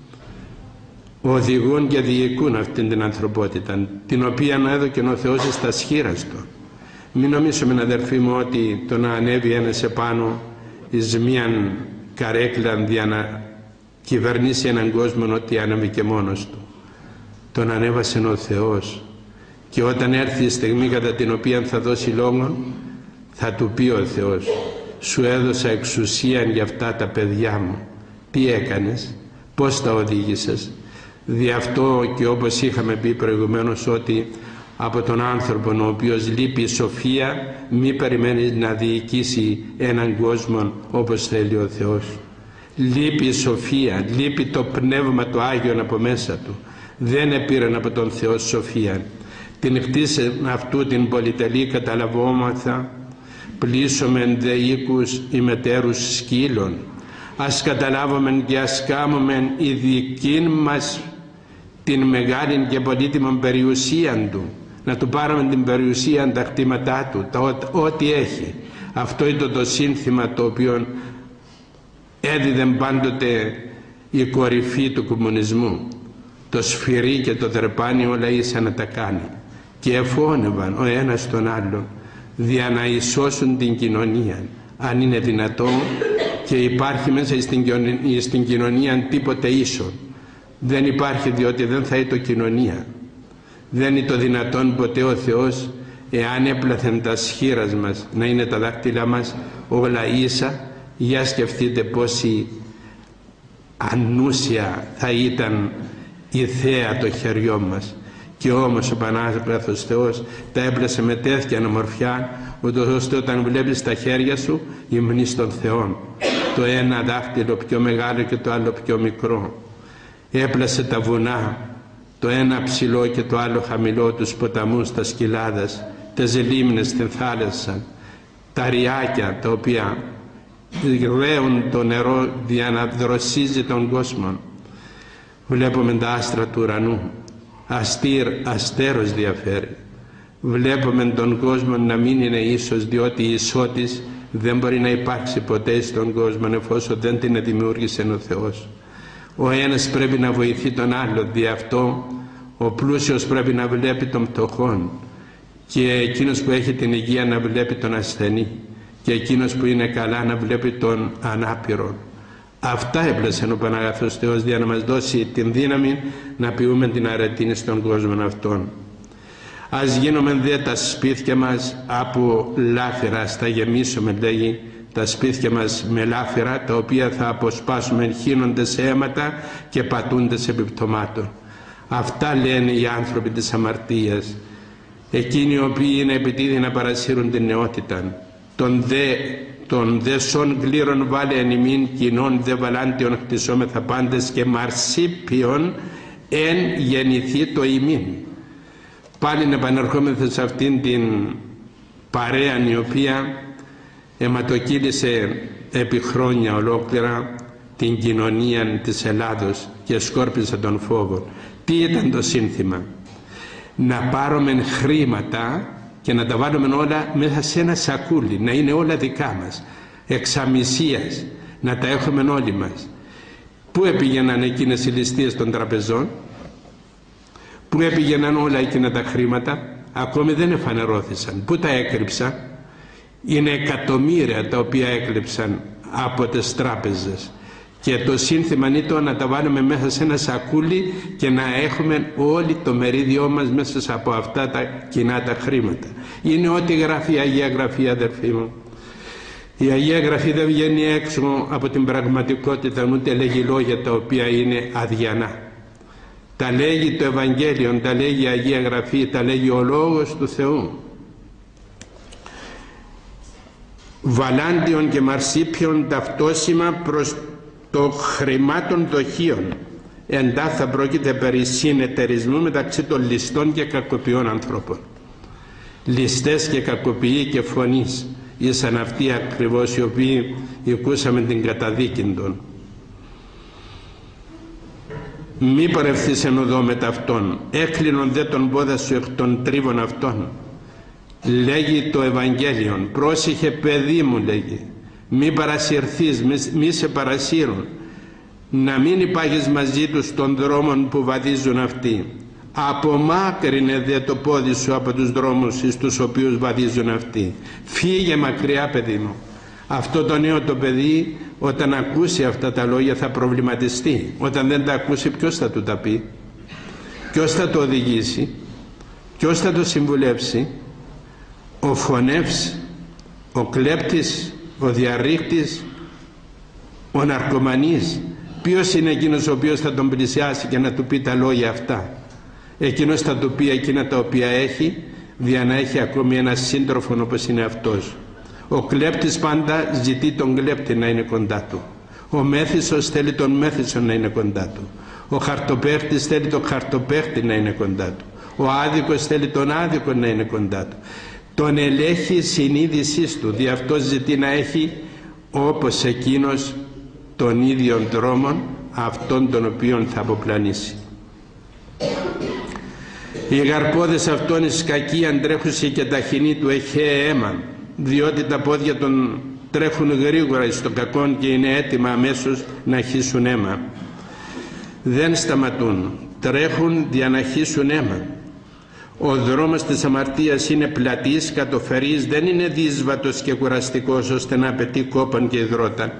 οδηγούν και διοικούν αυτήν την ανθρωπότητα, την οποία έδωκε ο Θεός στα σχήρας του. Μην νομίζουμε, αδερφοί μου, ότι το να ανέβει ένας επάνω εις μίαν καρέκλα για να κυβερνήσει έναν κόσμο, ότι ανέβηκε μόνος του. Τον ανέβασε ο Θεός, και όταν έρθει η στιγμή κατά την οποία θα δώσει λόγον, θα του πει ο Θεός: σου έδωσα εξουσία για αυτά τα παιδιά μου, τι έκανες, πώς τα οδήγησες? Δι' αυτό και όπως είχαμε πει προηγουμένως, ότι από τον άνθρωπο ο οποίος λείπει η σοφία, μη περιμένει να διοικήσει έναν κόσμο όπως θέλει ο Θεός. Λείπει η σοφία, λείπει το πνεύμα το Άγιον από μέσα του. Δεν επήραν από τον Θεό σοφία. Την χτίσε αυτού την πολυτελή καταλαβόμαθα, πλήσομεν δε οίκους ημετέρους σκύλων. Ας καταλάβομεν και ας κάμομεν η δική μας την μεγάλη και πολύτιμη περιουσία του, να του πάρουμε την περιουσία, τα κτήματά του, τα, ό,τι έχει. Αυτό ήταν το σύνθημα το οποίο έδιδε πάντοτε η κορυφή του κομμουνισμού. Το σφυρί και το δρεπάνι όλα ίσα να τα κάνει, και εφώνευαν ο ένας τον άλλον δια να ισώσουν την κοινωνία, αν είναι δυνατό, και υπάρχει μέσα στην κοινωνία, στην κοινωνία τίποτε ίσο. Δεν υπάρχει, διότι δεν θα είναι κοινωνία. Δεν είναι το δυνατόν ποτέ ο Θεός, εάν έπλαθεν τα σχήρας μας να είναι τα δάχτυλα μας όλα ίσα. Για σκεφτείτε πόση ανούσια θα ήταν η θέα το χεριό μας. Και όμως ο Πανάγαθος Θεός τα έπλασε με τέτοια ομορφιά, ούτως ώστε όταν βλέπεις τα χέρια σου υμνείς τον Θεόν. Το ένα δάχτυλο πιο μεγάλο και το άλλο πιο μικρό. Έπλασε τα βουνά, το ένα ψηλό και το άλλο χαμηλό, τους ποταμούς, τα σκυλάδας, τις λίμνες στην θάλασσα, τα ριάκια τα οποία ρέουν το νερό για να δροσίζει τον κόσμο. Βλέπουμε τα άστρα του ουρανού, αστήρ, αστέρος διαφέρει. Βλέπουμε τον κόσμο να μην είναι ίσος, διότι η ισότης δεν μπορεί να υπάρξει ποτέ στον κόσμο εφόσον δεν την δημιούργησε ο Θεός. Ο ένας πρέπει να βοηθεί τον άλλο, δι' αυτό ο πλούσιος πρέπει να βλέπει τον φτωχόν, και εκείνος που έχει την υγεία να βλέπει τον ασθενή, και εκείνος που είναι καλά να βλέπει τον ανάπηρο. Αυτά έπλασε ο Παναγαθός Θεός για να μας δώσει την δύναμη να ποιούμε την αρετήνη στον κόσμο αυτόν. Ας γίνουμε δε τα σπίτια μας από λάφυρα, ας τα γεμίσουμε, λέγει, τα σπίτια μας με λάφυρα, τα οποία θα αποσπάσουμε χύνονται σε αίματα και πατούνται σε επιπτωμάτων. Αυτά λένε οι άνθρωποι της αμαρτίας, εκείνοι οι οποίοι είναι επιτίδη να παρασύρουν την νεότητα. Τον δε, τον δε σον κλήρων βάλε εν ημίν, κοινών δε βαλάντιον χτισόμεθα πάντες, και μαρσίπιον εν γεννηθεί το ημίν. Πάλι επανερχόμεθα σε αυτήν την παρέα η οποία αιματοκύλησε επί χρόνια ολόκληρα την κοινωνία της Ελλάδος και σκόρπισε τον φόβο. Τι ήταν το σύνθημα? Να πάρουμε χρήματα και να τα βάλουμε όλα μέσα σε ένα σακούλι, να είναι όλα δικά μας, εξαμισίας, να τα έχουμε όλοι μας. Πού έπηγαιναν εκείνες οι ληστείες των τραπεζών? Πού έπηγαιναν όλα εκείνα τα χρήματα? Ακόμη δεν εφανερώθησαν. Πού τα έκρυψαν? Είναι εκατομμύρια τα οποία έκλειψαν από τις τράπεζες. Και το σύνθημα ήταν να τα βάλουμε μέσα σε ένα σακούλι και να έχουμε όλοι το μερίδιό μας μέσα από αυτά τα κοινά τα χρήματα. Είναι ό,τι γράφει η Αγία Γραφή, αδερφοί μου. Η Αγία Γραφή δεν βγαίνει έξω από την πραγματικότητα, ούτε λέγει λόγια τα οποία είναι αδιανά. Τα λέγει το Ευαγγέλιο, τα λέγει η Αγία Γραφή, τα λέγει ο Λόγος του Θεού. Βαλάντιον και Μαρσίπιον ταυτόσημα προς το χρημάτων δοχείων. Εντά θα πρόκειται περί συνεταιρισμού μεταξύ των ληστών και κακοποιών ανθρώπων. Ληστές και κακοποιοί και φωνής ήσαν αυτοί ακριβώς οι οποίοι ακούσαμε την καταδίκη των. Μη πορευθείς εν οδό μετ' αυτών, έκλεινον δε τον πόδα σου εκ των τρίβων αυτών. Λέγει το Ευαγγέλιο, πρόσεχε παιδί μου, λέγει, μη παρασυρθείς, μη, μη σε παρασύρουν, να μην υπάγεις μαζί τους των δρόμων που βαδίζουν αυτοί. Απομάκρυνε δε το πόδι σου από τους δρόμους στους οποίους βαδίζουν αυτοί. Φύγε μακριά, παιδί μου. Αυτό το νέο το παιδί όταν ακούσει αυτά τα λόγια θα προβληματιστεί. Όταν δεν τα ακούσει, ποιος θα του τα πει? Ποιος θα το οδηγήσει? Ποιος θα το συμβουλεύσει? Ο φωνεύς, ο κλέπτης, ο διαρρήκτης, ο ναρκωμανής? Ποιος είναι εκείνος ο οποίος θα τον πλησιάσει και να του πει τα λόγια αυτά? Εκείνος θα του πει εκείνα τα οποία έχει, για να έχει ακόμη ένα σύντροφο όπως είναι αυτός. Ο κλέπτης πάντα ζητεί τον κλέπτη να είναι κοντά του. Ο μέθησος θέλει τον μέθησο να είναι κοντά του. Ο χαρτοπαίχτης θέλει τον χαρτοπαίχτη να είναι κοντά του. Ο άδικος θέλει τον άδικο να είναι κοντά του. Τον ελέγχει η συνείδησή του, δι' αυτό ζητεί να έχει όπως εκείνος τον ίδιο δρόμο, αυτόν τον οποίον θα αποπλανήσει. Οι γαρπόδες αυτών εις κακή αντρέχουσι και τα χινή του εχέ αίμα, διότι τα πόδια των τρέχουν γρήγορα εις το κακόν και είναι έτοιμα αμέσως να χύσουν αίμα. Δεν σταματούν, τρέχουν για να χύσουν αίμα. Ο δρόμος της αμαρτίας είναι πλατής, κατοφερής, δεν είναι δύσβατος και κουραστικός ώστε να απαιτεί κόπον και υδρότα.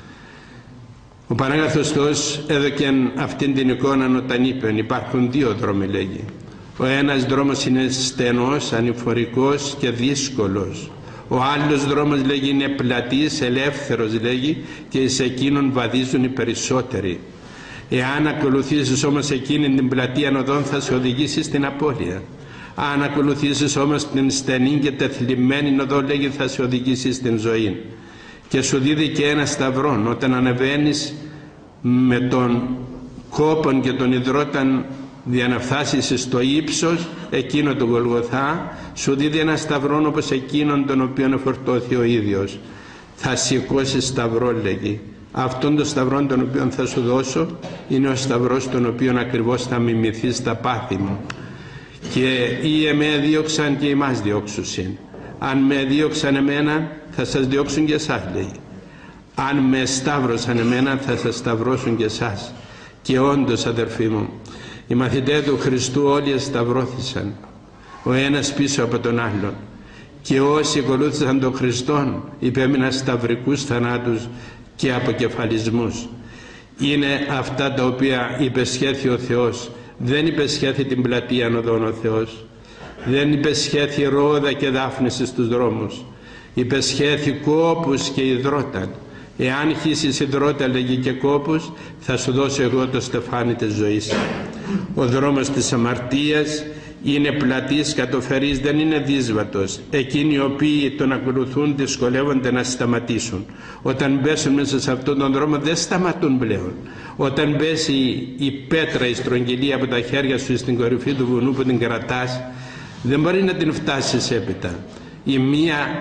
Ο Πανάγαθος Θεός έδωκε αυτήν την εικόνα όταν είπε υπάρχουν δύο δρόμοι, λέγει. Ο ένας δρόμος είναι στενός, ανηφορικός και δύσκολος. Ο άλλος δρόμος, λέγει, είναι πλατής, ελεύθερος, λέγει, και σε εκείνον βαδίζουν οι περισσότεροι. Εάν ακολουθήσεις όμως εκείνη την πλατεία οδόν θα σε οδηγήσει στην απώλεια. Αν ακολουθήσεις όμως την στενή και τεθλιμμένη οδό, λέγει, θα σε οδηγήσει στην ζωή. Και σου δίδει και ένα σταυρό όταν ανεβαίνεις με τον κόπον και τον υδρόταν για να φτάσεις στο ύψος εκείνο το Γολγοθά, σου δίδει ένα σταυρό όπως εκείνον τον οποίον εφορτώθη ο ίδιος. Θα σηκώσεις σταυρό, λέγει. Αυτόν τον σταυρό τον οποίο θα σου δώσω είναι ο σταυρός τον οποίον ακριβώς θα μιμηθείς τα πάθη μου. Και ή εμέ δίωξαν και εμάς διώξουσιν. Αν με δίωξαν εμένα θα σας διώξουν και εσάς, λέει. Αν με σταύρωσαν εμένα θα σας σταυρώσουν και εσάς. Και όντως, αδερφοί μου, οι μαθητές του Χριστού όλοι σταυρώθησαν, ο ένας πίσω από τον άλλον. Και όσοι ακολούθησαν τον Χριστόν υπέμειναν σταυρικούς θανάτους και αποκεφαλισμούς. Είναι αυτά τα οποία υπεσχέθη ο Θεός. Δεν υπεσχέθη την πλατεία οδόν ο Θεός. Δεν υπεσχέθη ρόδα και δάφνηση στους δρόμους. Υπεσχέθη κόπους και υδρότα. Εάν χύσεις υδρότα, λέγει, και κόπους, θα σου δώσω εγώ το στεφάνι της ζωής. Ο δρόμος της αμαρτίας είναι πλατής, κατοφερής, δεν είναι δύσβατος. Εκείνοι οι οποίοι τον ακολουθούν δυσκολεύονται να σταματήσουν. Όταν μπέσουν μέσα σε αυτόν τον δρόμο δεν σταματούν πλέον. Όταν μπέσει η πέτρα, η στρογγυλή από τα χέρια σου στην κορυφή του βουνού που την κρατάς, Δεν μπορεί να την φτάσεις έπειτα. Η μία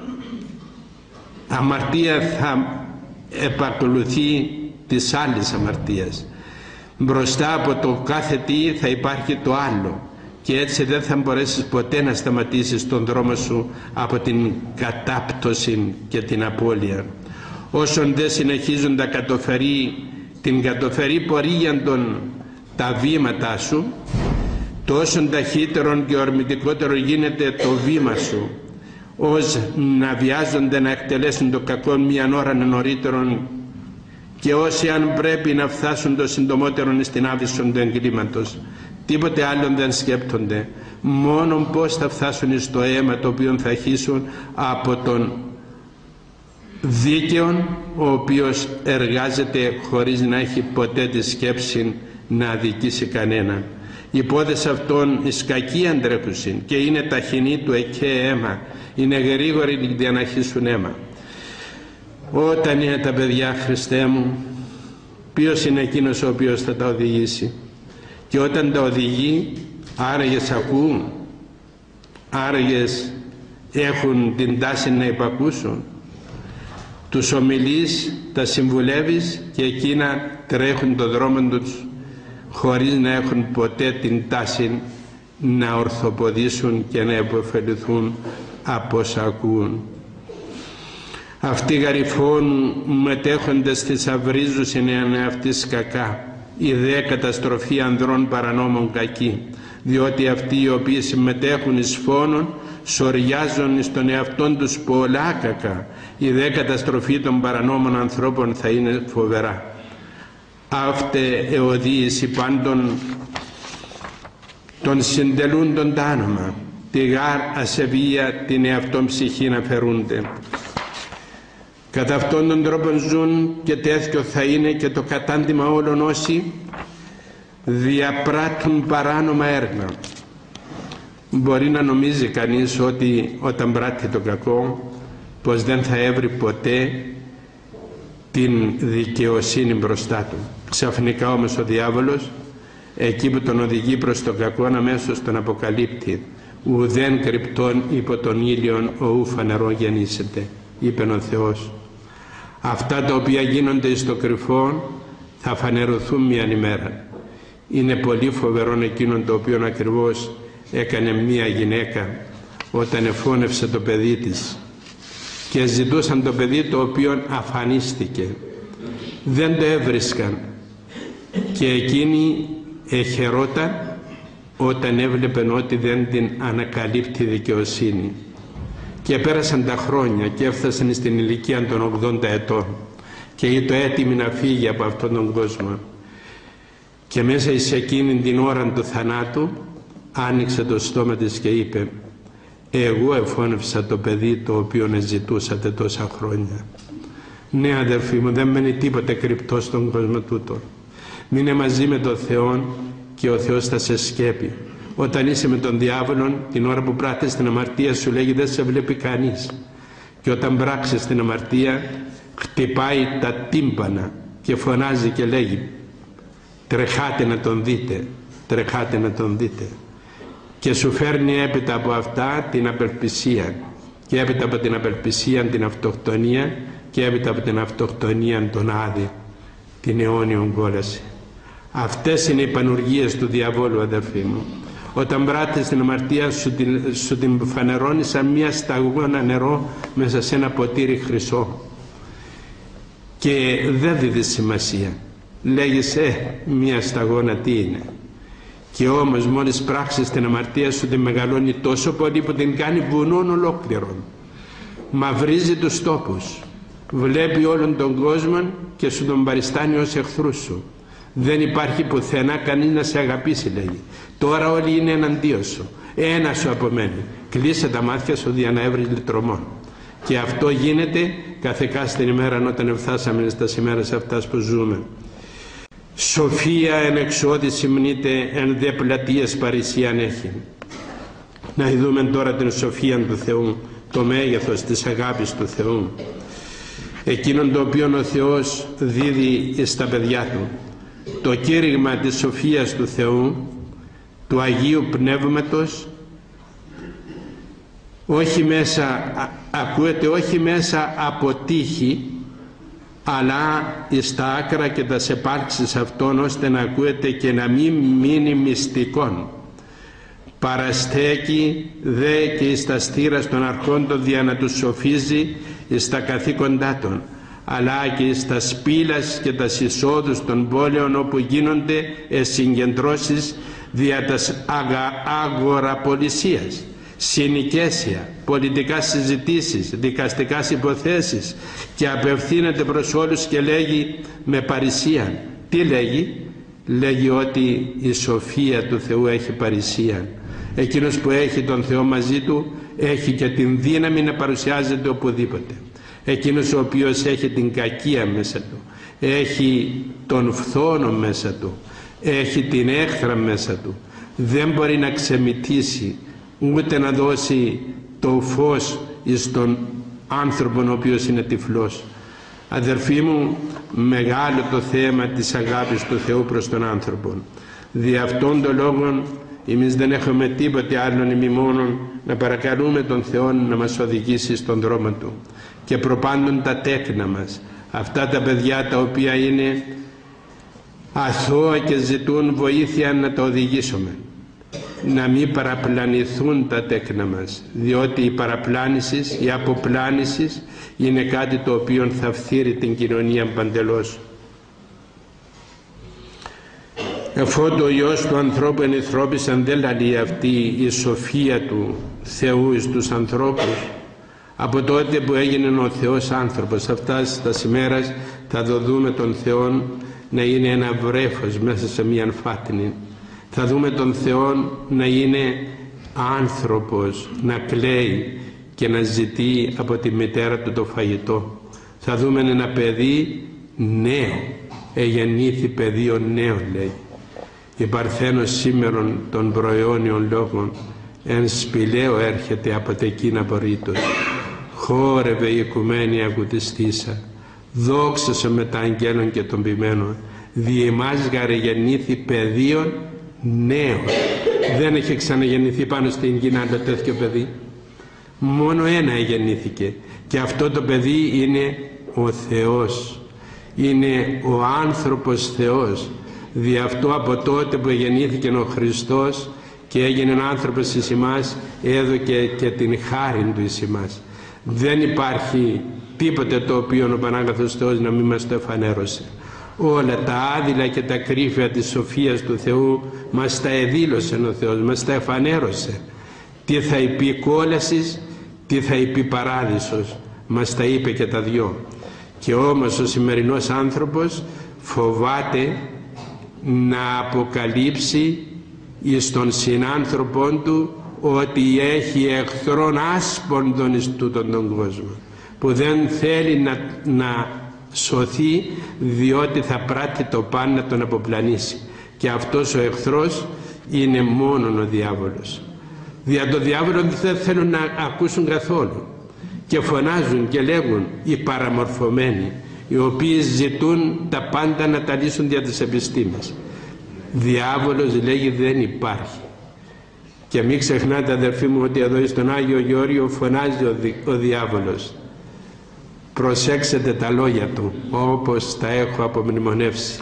αμαρτία θα επακολουθεί της άλλης αμαρτίας. Μπροστά από το κάθε τι θα υπάρχει το άλλο, και έτσι δεν θα μπορέσεις ποτέ να σταματήσεις τον δρόμο σου από την κατάπτωση και την απώλεια. Όσον δεν συνεχίζουν τα κατοφερή, την κατοφερή πορεία των τα βήματά σου, τόσο ταχύτερον και ορμητικότερο γίνεται το βήμα σου, ως να βιάζονται να εκτελέσουν το κακό μίαν ώρα νωρίτερον, και όσοι αν πρέπει να φτάσουν το συντομότερο στην άβυσσον του εγκλήματος, τίποτε άλλο δεν σκέπτονται, μόνο πώς θα φτάσουν στο αίμα το οποίο θα χύσουν από τον δίκαιον, ο οποίος εργάζεται χωρίς να έχει ποτέ τη σκέψη να αδικήσει κανέναν. Οι πόδες αυτών εις κακή αντρέχουσιν και είναι ταχυνή του εκέ αίμα, είναι γρήγοροι για να χύσουν αίμα. Όταν είναι τα παιδιά, Χριστέ μου, ποιος είναι εκείνος ο οποίος θα τα οδηγήσει? Και όταν τα οδηγεί, άραγες ακούν, άραγες έχουν την τάση να υπακούσουν. Τους ομιλείς, τα συμβουλεύεις και εκείνα τρέχουν το δρόμο τους χωρίς να έχουν ποτέ την τάση να ορθοποδήσουν και να επωφεληθούν από όσα ακούν. Αυτοί γαριφώνουν μετέχοντες θησαυρίζους είναι αυτής κακά, η δε καταστροφή ανδρών παρανόμων κακή, διότι αυτοί οι οποίοι συμμετέχουν εις φόνον σοριάζουν εις τον εαυτόν τους πολλά κακά, η δε καταστροφή των παρανόμων ανθρώπων θα είναι φοβερά. Αύτε εωδίηση πάντων των συντελούντων τα άνομα, τη γάρ ασεβία την εαυτόν ψυχή να φερούνται. Κατά αυτόν τον τρόπο ζουν και τέτοιο θα είναι και το κατάντημα όλων όσοι διαπράττουν παράνομα έργα. Μπορεί να νομίζει κανείς ότι όταν πράττει το κακό πως δεν θα έβρει ποτέ την δικαιοσύνη μπροστά του. Ξαφνικά όμως ο διάβολος, εκεί που τον οδηγεί προς το κακό, αμέσως τον αποκαλύπτει. Ουδέν κρυπτών υπό τον ήλιον ο ου φανερό γεννήσεται, είπε ο Θεός. Αυτά τα οποία γίνονται στο κρυφό θα φανερωθούν μιαν ημέρα. Είναι πολύ φοβερό εκείνον το οποίο ακριβώς έκανε μία γυναίκα όταν εφώνευσε το παιδί της και ζητούσαν το παιδί το οποίο αφανίστηκε. Δεν το έβρισκαν και εκείνη εχαιρόταν όταν έβλεπεν ότι δεν την ανακαλύπτει δικαιοσύνη. Και πέρασαν τα χρόνια και έφτασαν στην ηλικία των ογδόντα ετών και ήταν έτοιμη να φύγει από αυτόν τον κόσμο. Και μέσα σε εκείνη την ώρα του θανάτου άνοιξε το στόμα της και είπε: εγώ εφώνευσα το παιδί το οποίο ζητούσατε τόσα χρόνια. Ναι, αδερφοί μου, δεν μένει τίποτε κρυπτό στον κόσμο τούτο. Μείνε μαζί με τον Θεό και ο Θεός θα σε σκέπει. Όταν είσαι με τον διάβολο, την ώρα που πράττεις την αμαρτία, σου λέγει δεν σε βλέπει κανείς. Και όταν πράξεις την αμαρτία, χτυπάει τα τύμπανα και φωνάζει και λέγει: τρεχάτε να τον δείτε, τρεχάτε να τον δείτε. Και σου φέρνει έπειτα από αυτά την απελπισία, και έπειτα από την απελπισία την αυτοκτονία, και έπειτα από την αυτοκτονία τον άδη, την αιώνιον κόλαση. Αυτές είναι οι πανουργίες του διαβόλου, αδερφοί μου. Όταν πράττεις την αμαρτία σου την, σου την φανερώνει σαν μια σταγόνα νερό μέσα σε ένα ποτήρι χρυσό και δεν δίδεις σημασία. Λέγεις ε, μια σταγόνα τι είναι? Και όμως μόλις πράξεις την αμαρτία σου την μεγαλώνει τόσο πολύ που την κάνει βουνόν ολόκληρον. Μαυρίζει τους τόπους, βλέπει όλον τον κόσμο και σου τον παριστάνει ως εχθρούς σου. Δεν υπάρχει πουθενά κανείς να σε αγαπήσει, λέγει. Τώρα όλοι είναι εναντίον σου. Ένα σου απομένει. Κλείσε τα μάτια σου για να έβρεις λυτρωμόν. Και αυτό γίνεται κάθε κάστην ημέρα όταν φτάσαμε στα ημέρες αυτάς που ζούμε. Σοφία εν εξώδη συμνείται, εν δε πλατείες παρησίαν έχει. Να δούμε τώρα την σοφία του Θεού, το μέγεθος της αγάπης του Θεού. Εκείνον το οποίο ο Θεός δίδει στα παιδιά Του. Το κήρυγμα της σοφίας του Θεού, του Αγίου Πνεύματος, όχι μέσα, α, ακούεται όχι μέσα από τύχη, αλλά στα άκρα και τα επάρξεις αυτών, ώστε να ακούεται και να μην μείνει μυστικόν. Παραστέκει δε και εις τα στήρας των αρχόντων δια να τους σοφίζει εις τα καθήκοντά των, αλλά και εις τα σπήλας και τα εισόδους των πόλεων, όπου γίνονται συγκεντρώσεις δια τας αγα, αγοραπολισίας, συνοικέσια, πολιτικά συζητήσεις, δικαστικά υποθέσεις, και απευθύνεται προς όλους και λέγει με παρησία. Τι λέγει? Λέγει ότι η σοφία του Θεού έχει παρησία. Εκείνος που έχει τον Θεό μαζί του έχει και την δύναμη να παρουσιάζεται οπουδήποτε. Εκείνος ο οποίος έχει την κακία μέσα του, έχει τον φθόνο μέσα του, έχει την έχθρα μέσα του, δεν μπορεί να ξεμητήσει ούτε να δώσει το φως εις τον άνθρωπο ο οποίος είναι τυφλός. Αδερφοί μου, μεγάλο το θέμα της αγάπης του Θεού προς τον άνθρωπο. Δι' αυτόν τον λόγο εμείς δεν έχουμε τίποτε άλλον ημί μόνον να παρακαλούμε τον Θεό να μας οδηγήσει στον δρόμο Του, και προπάντων τα τέκνα μας, αυτά τα παιδιά τα οποία είναι αθώα και ζητούν βοήθεια, να τα οδηγήσουμε, να μην παραπλανηθούν τα τέκνα μας, διότι η παραπλάνηση, η αποπλάνηση είναι κάτι το οποίο θα φθείρει την κοινωνία παντελώς. Εφότου ο Υιός του ανθρώπου ενηθρώπησαν, δεν λαλεί αυτή η σοφία του Θεού εις τους ανθρώπους. Από τότε που έγινε ο Θεός άνθρωπος, αυτά στα σημέρας θα το δούμε τον Θεό να είναι ένα βρέφος μέσα σε μια φάτνη. Θα δούμε τον Θεό να είναι άνθρωπος, να κλαίει και να ζητεί από τη μητέρα του το φαγητό. Θα δούμε ένα παιδί νέο, εγεννήθη παιδίο νέο, λέει. Η Παρθένος σήμερον των προαιώνιων λόγων εν σπηλαίο έρχεται από τεκείνα απορρίτως. Χόρευε η οικουμένη ακουτιστήσα, δόξασε με τα αγγέλων και των ποιμένων, δι' εμάς γαρε γεννήθη παιδίον νέο. Δεν έχει ξαναγεννηθεί πάνω στην γη άλλο τέτοιο παιδί. Μόνο ένα γεννήθηκε, και αυτό το παιδί είναι ο Θεός, είναι ο άνθρωπος Θεός. Δι' αυτό από τότε που γεννήθηκε ο Χριστός και έγινε άνθρωπος εις εμάς, έδωκε και την χάριν του εις εμάς. Δεν υπάρχει τίποτε το οποίο ο Πανάγαθος Θεός να μην μας το εφανέρωσε. Όλα τα άδειλα και τα κρύφια της σοφίας του Θεού μας τα εδήλωσε ο Θεός, μας τα εφανέρωσε. Τι θα υπεί κόλασης, τι θα υπεί παράδεισος, μας τα είπε και τα δυο. Και όμως ο σημερινός άνθρωπος φοβάται να αποκαλύψει εις τον συνάνθρωπον του ότι έχει εχθρόν άσπονδον εις τούτον τον κόσμο, που δεν θέλει να, να σωθεί, διότι θα πράττει το παν να τον αποπλανήσει. Και αυτός ο εχθρός είναι μόνον ο διάβολος. Δια το διάβολο δεν θέλουν να ακούσουν καθόλου, και φωνάζουν και λέγουν οι παραμορφωμένοι, οι οποίοι ζητούν τα πάντα να τα λύσουν δια της επιστήμης. Διάβολος, λέγει, δεν υπάρχει. Και μην ξεχνάτε, αδερφοί μου, ότι εδώ στον Άγιο Γεώργιο φωνάζει ο, δι, ο διάβολος. Προσέξτε τα λόγια του, όπως τα έχω απομνημονεύσει.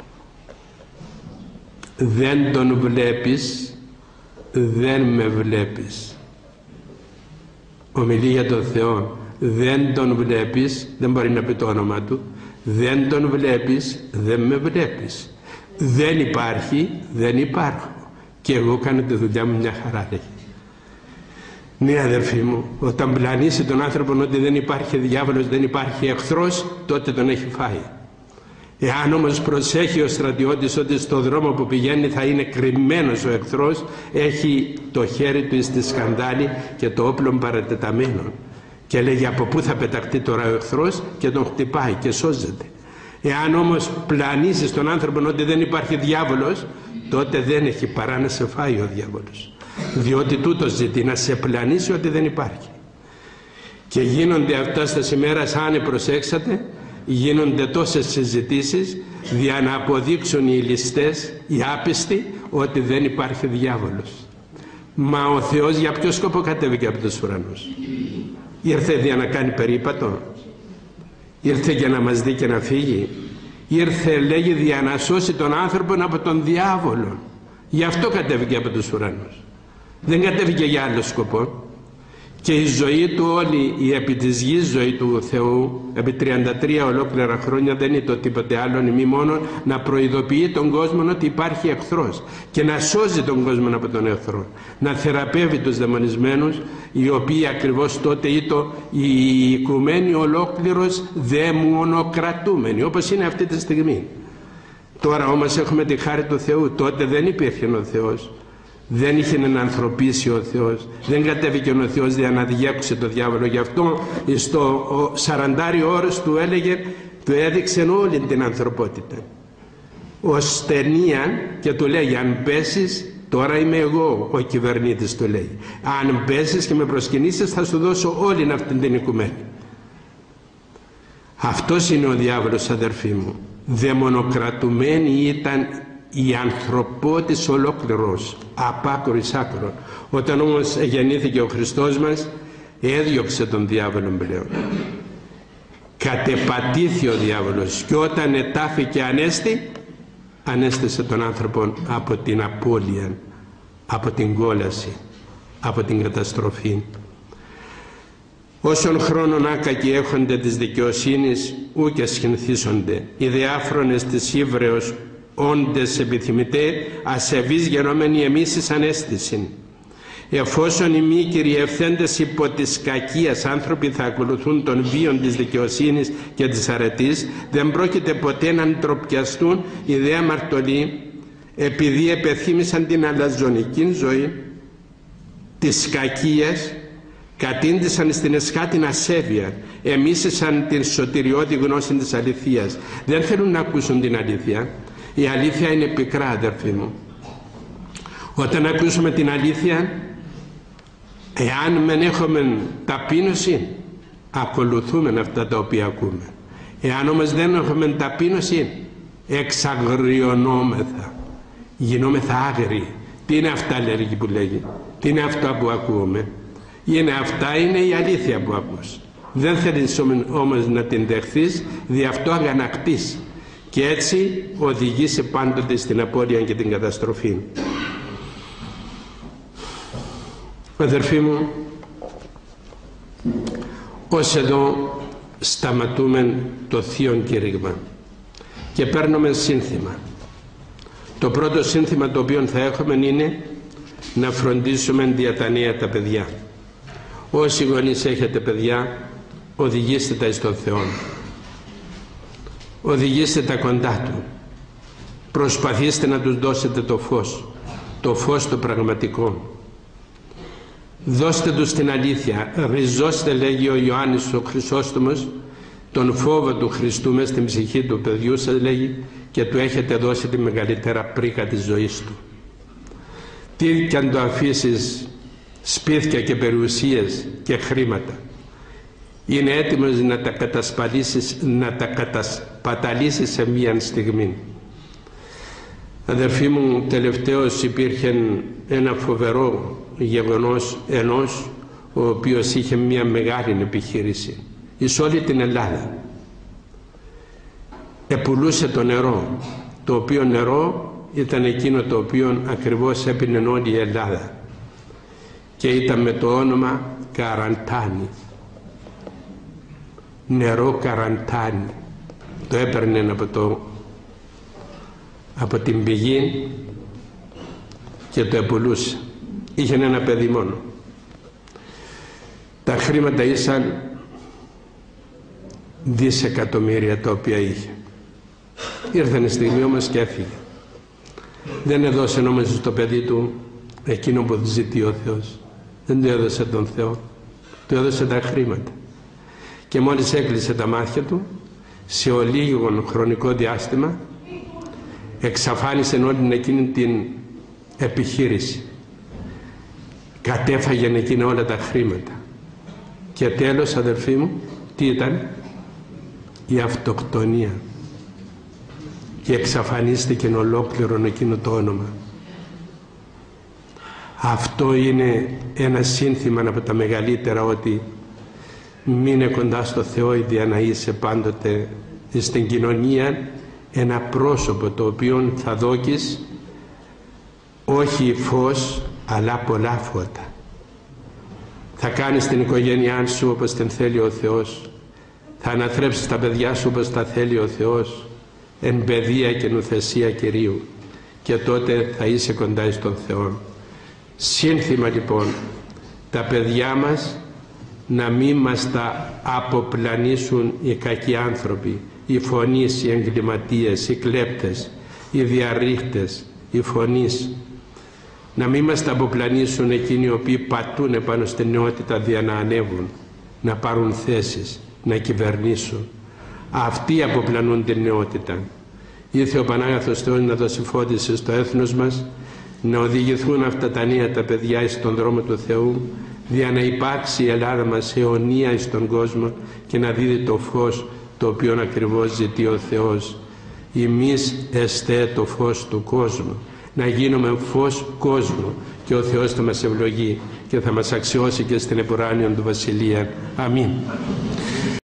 Δεν τον βλέπεις, δεν με βλέπεις. Ομιλεί για τον Θεό. Δεν τον βλέπεις, δεν μπορεί να πει το όνομα του. Δεν τον βλέπεις, δεν με βλέπεις. Δεν υπάρχει, δεν υπάρχω. Και εγώ κάνω τη δουλειά μου μια χαρά, λέει. Ναι, αδερφοί μου, όταν πλανήσει τον άνθρωπο ότι δεν υπάρχει διάβολος, δεν υπάρχει εχθρός, τότε τον έχει φάει. Εάν όμως προσέχει ο στρατιώτης ότι στο δρόμο που πηγαίνει θα είναι κρυμμένος ο εχθρός, έχει το χέρι του στη σκανδάλη και το όπλο παρατεταμένο, και λέγει από πού θα πεταχτεί τώρα ο εχθρός, και τον χτυπάει και σώζεται. Εάν όμως πλανήσει στον άνθρωπο ότι δεν υπάρχει διάβολος, τότε δεν έχει παρά να σε φάει ο διάβολος, διότι τούτος ζητεί να σε πλανήσει ότι δεν υπάρχει. Και γίνονται αυτά στα σημέρα, αν προσέξατε, γίνονται τόσες συζητήσεις για να αποδείξουν οι ληστές, οι άπιστοι, ότι δεν υπάρχει διάβολος. Μα ο Θεός για ποιο σκοπό κατέβηκε από τους ουρανούς? Ήρθε για να κάνει περίπατο? Ήρθε για να μας δει και να φύγει? Ήρθε, λέγει, για να σώσει τον άνθρωπο από τον διάβολο. Γι' αυτό κατέβηκε από τους ουρανούς. Δεν κατέβηκε για άλλο σκοπό. Και η ζωή του όλη, η επί της γης ζωή του Θεού, επί τριάντα τρία ολόκληρα χρόνια, δεν είναι το τίποτε άλλο, μη μόνο να προειδοποιεί τον κόσμο ότι υπάρχει εχθρός και να σώζει τον κόσμο από τον εχθρό, να θεραπεύει τους δαιμονισμένους, οι οποίοι ακριβώς τότε ήταν οι οικουμένοι ολόκληρος δαιμονοκρατούμενοι, όπως είναι αυτή τη στιγμή. Τώρα όμως έχουμε τη χάρη του Θεού. Τότε δεν υπήρχε ο Θεός. Δεν είχε να ανθρωπίσει ο Θεός. Δεν κατέβηκε ο Θεός για να διώξει το διάβολο. Γι' αυτό στο σαραντάριο ώρες του έλεγε, του έδειξε όλη την ανθρωπότητα ως ταινία και του λέει, αν πέσεις, τώρα είμαι εγώ ο κυβερνήτης, του λέει, αν πέσεις και με προσκυνήσεις θα σου δώσω όλη αυτή την οικουμένη. Αυτός είναι ο διάβολος, αδερφοί μου. Δαιμονοκρατουμένη ήταν η ανθρωπότης ολόκληρος, απάκρος άκρων. Όταν όμως γεννήθηκε ο Χριστός μας, έδιωξε τον διάβολο πλέον. Κατεπατήθη ο διάβολος και όταν ετάφηκε ανέστη, ανέστησε τον άνθρωπο από την απώλεια, από την κόλαση, από την καταστροφή. Όσων χρόνων άκακοι έχονται της δικαιοσύνης, ούκε σχυνθήσονται. Οι διάφρονες της ύβρεως όντες επιθυμητέ, ασεβείς γενόμενοι εμείς εις ανέστησιν. Εφόσον οι μη κυριευθέντες υπό της κακίας άνθρωποι θα ακολουθούν τον βίον της δικαιοσύνης και της αρετής, δεν πρόκειται ποτέ να ντροπιαστούν οι δε αμαρτωλοί, επειδή επεθύμησαν την αλαζονική ζωή της κακίας, κατήντησαν στην εσχά την ασέβεια, εμίσησαν την σωτηριώτη γνώση της αληθείας. Δεν θέλουν να ακούσουν την αλήθεια. Η αλήθεια είναι πικρά, αδερφοί μου. Όταν ακούσουμε την αλήθεια, εάν μεν έχουμε ταπείνωση, ακολουθούμε αυτά τα οποία ακούμε. Εάν όμως δεν έχουμε ταπείνωση, εξαγριωνόμεθα, γινόμεθα άγριοι. Τι είναι αυτά, λέγει, που λέγει? Τι είναι αυτά που ακούμε? Είναι αυτά, είναι η αλήθεια που ακούς. Δεν θέλεις όμως να την δεχθείς, δι' αυτό αγανακτείς. Και έτσι οδηγείσαι πάντοτε στην απώλεια και την καταστροφή. Αδερφοί μου, ως εδώ σταματούμε το θείον κήρυγμα και παίρνουμε σύνθημα. Το πρώτο σύνθημα το οποίο θα έχουμε είναι να φροντίσουμε δια τα νέα τα παιδιά. Όσοι γονείς έχετε παιδιά, οδηγήστε τα εις τον Θεό. Οδηγήστε τα κοντά Του. Προσπαθήστε να τους δώσετε το φως, το φως το πραγματικό. Δώστε τους την αλήθεια. Ριζώστε, λέγει ο Ιωάννης ο Χρυσόστομος, τον φόβο του Χριστού μες στην ψυχή του παιδιού σας, λέγει, και του έχετε δώσει τη μεγαλύτερα πρίκα της ζωής του. Τι κι αν το αφήσεις σπίτια και περιουσίες και χρήματα, είναι έτοιμος να τα κατασπαταλήσεις, να τα κατασπαταλήσεις σε μία στιγμή. Αδερφοί μου, τελευταίως υπήρχε ένα φοβερό γεγονός ενός ο οποίος είχε μία μεγάλη επιχείρηση εις όλη την Ελλάδα. Επουλούσε το νερό, το οποίο νερό ήταν εκείνο το οποίο ακριβώς έπινε όλη η Ελλάδα και ήταν με το όνομα Καραντάνη. Νερό Καραντάνη. Το έπαιρνε από, το, από την πηγή και το επουλούσε. Είχε ένα παιδί μόνο. Τα χρήματα ήσαν δισεκατομμύρια τα οποία είχε. Ήρθαν η στιγμή όμως και έφυγε. Δεν έδωσε όμως στο παιδί του εκείνο που ζητεί ο Θεός. Δεν του έδωσε τον Θεό, του έδωσε τα χρήματα. Και μόλις έκλεισε τα μάτια του, σε ολίγον χρονικό διάστημα εξαφάνισε όλη εκείνη την επιχείρηση. Κατέφαγε εκείνα όλα τα χρήματα. Και τέλος, αδερφοί μου, τι ήταν? Η αυτοκτονία. Και εξαφανίστηκε ολόκληρο εκείνο το όνομα. Αυτό είναι ένα σύνθημα από τα μεγαλύτερα, ότι μείνε κοντά στο Θεό για να είσαι πάντοτε στην κοινωνία ένα πρόσωπο το οποίο θα δώκεις όχι φως αλλά πολλά φώτα. Θα κάνεις την οικογένειά σου όπως την θέλει ο Θεός, θα αναθρέψεις τα παιδιά σου όπως τα θέλει ο Θεός, εν παιδεία και νουθεσία Κυρίου, και τότε θα είσαι κοντά στον Θεό. Σύνθημα λοιπόν τα παιδιά μας να μην μας τα αποπλανήσουν οι κακοί άνθρωποι, οι φωνείς, οι εγκληματίες, οι κλέπτες, οι διαρρήχτες, οι φωνείς. Να μην μας τα αποπλανήσουν εκείνοι οι οποίοι πατούν επάνω στην νεότητα για να ανέβουν, να πάρουν θέσεις, να κυβερνήσουν. Αυτοί αποπλανούν την νεότητα. Ήρθε ο Πανάγαθος Θεός να δώσει φώτιση στο έθνος μας, να οδηγηθούν αυτά τα νέα τα παιδιά στον δρόμο του Θεού, για να υπάρξει η Ελλάδα μας αιωνία στον κόσμο και να δίδει το φως το οποίο ακριβώς ζητεί ο Θεός. Εμείς εστέ το φως του κόσμου. Να γίνουμε φως κόσμου και ο Θεός θα μας ευλογεί και θα μας αξιώσει και στην επουράνιον του Βασιλεία. Αμήν.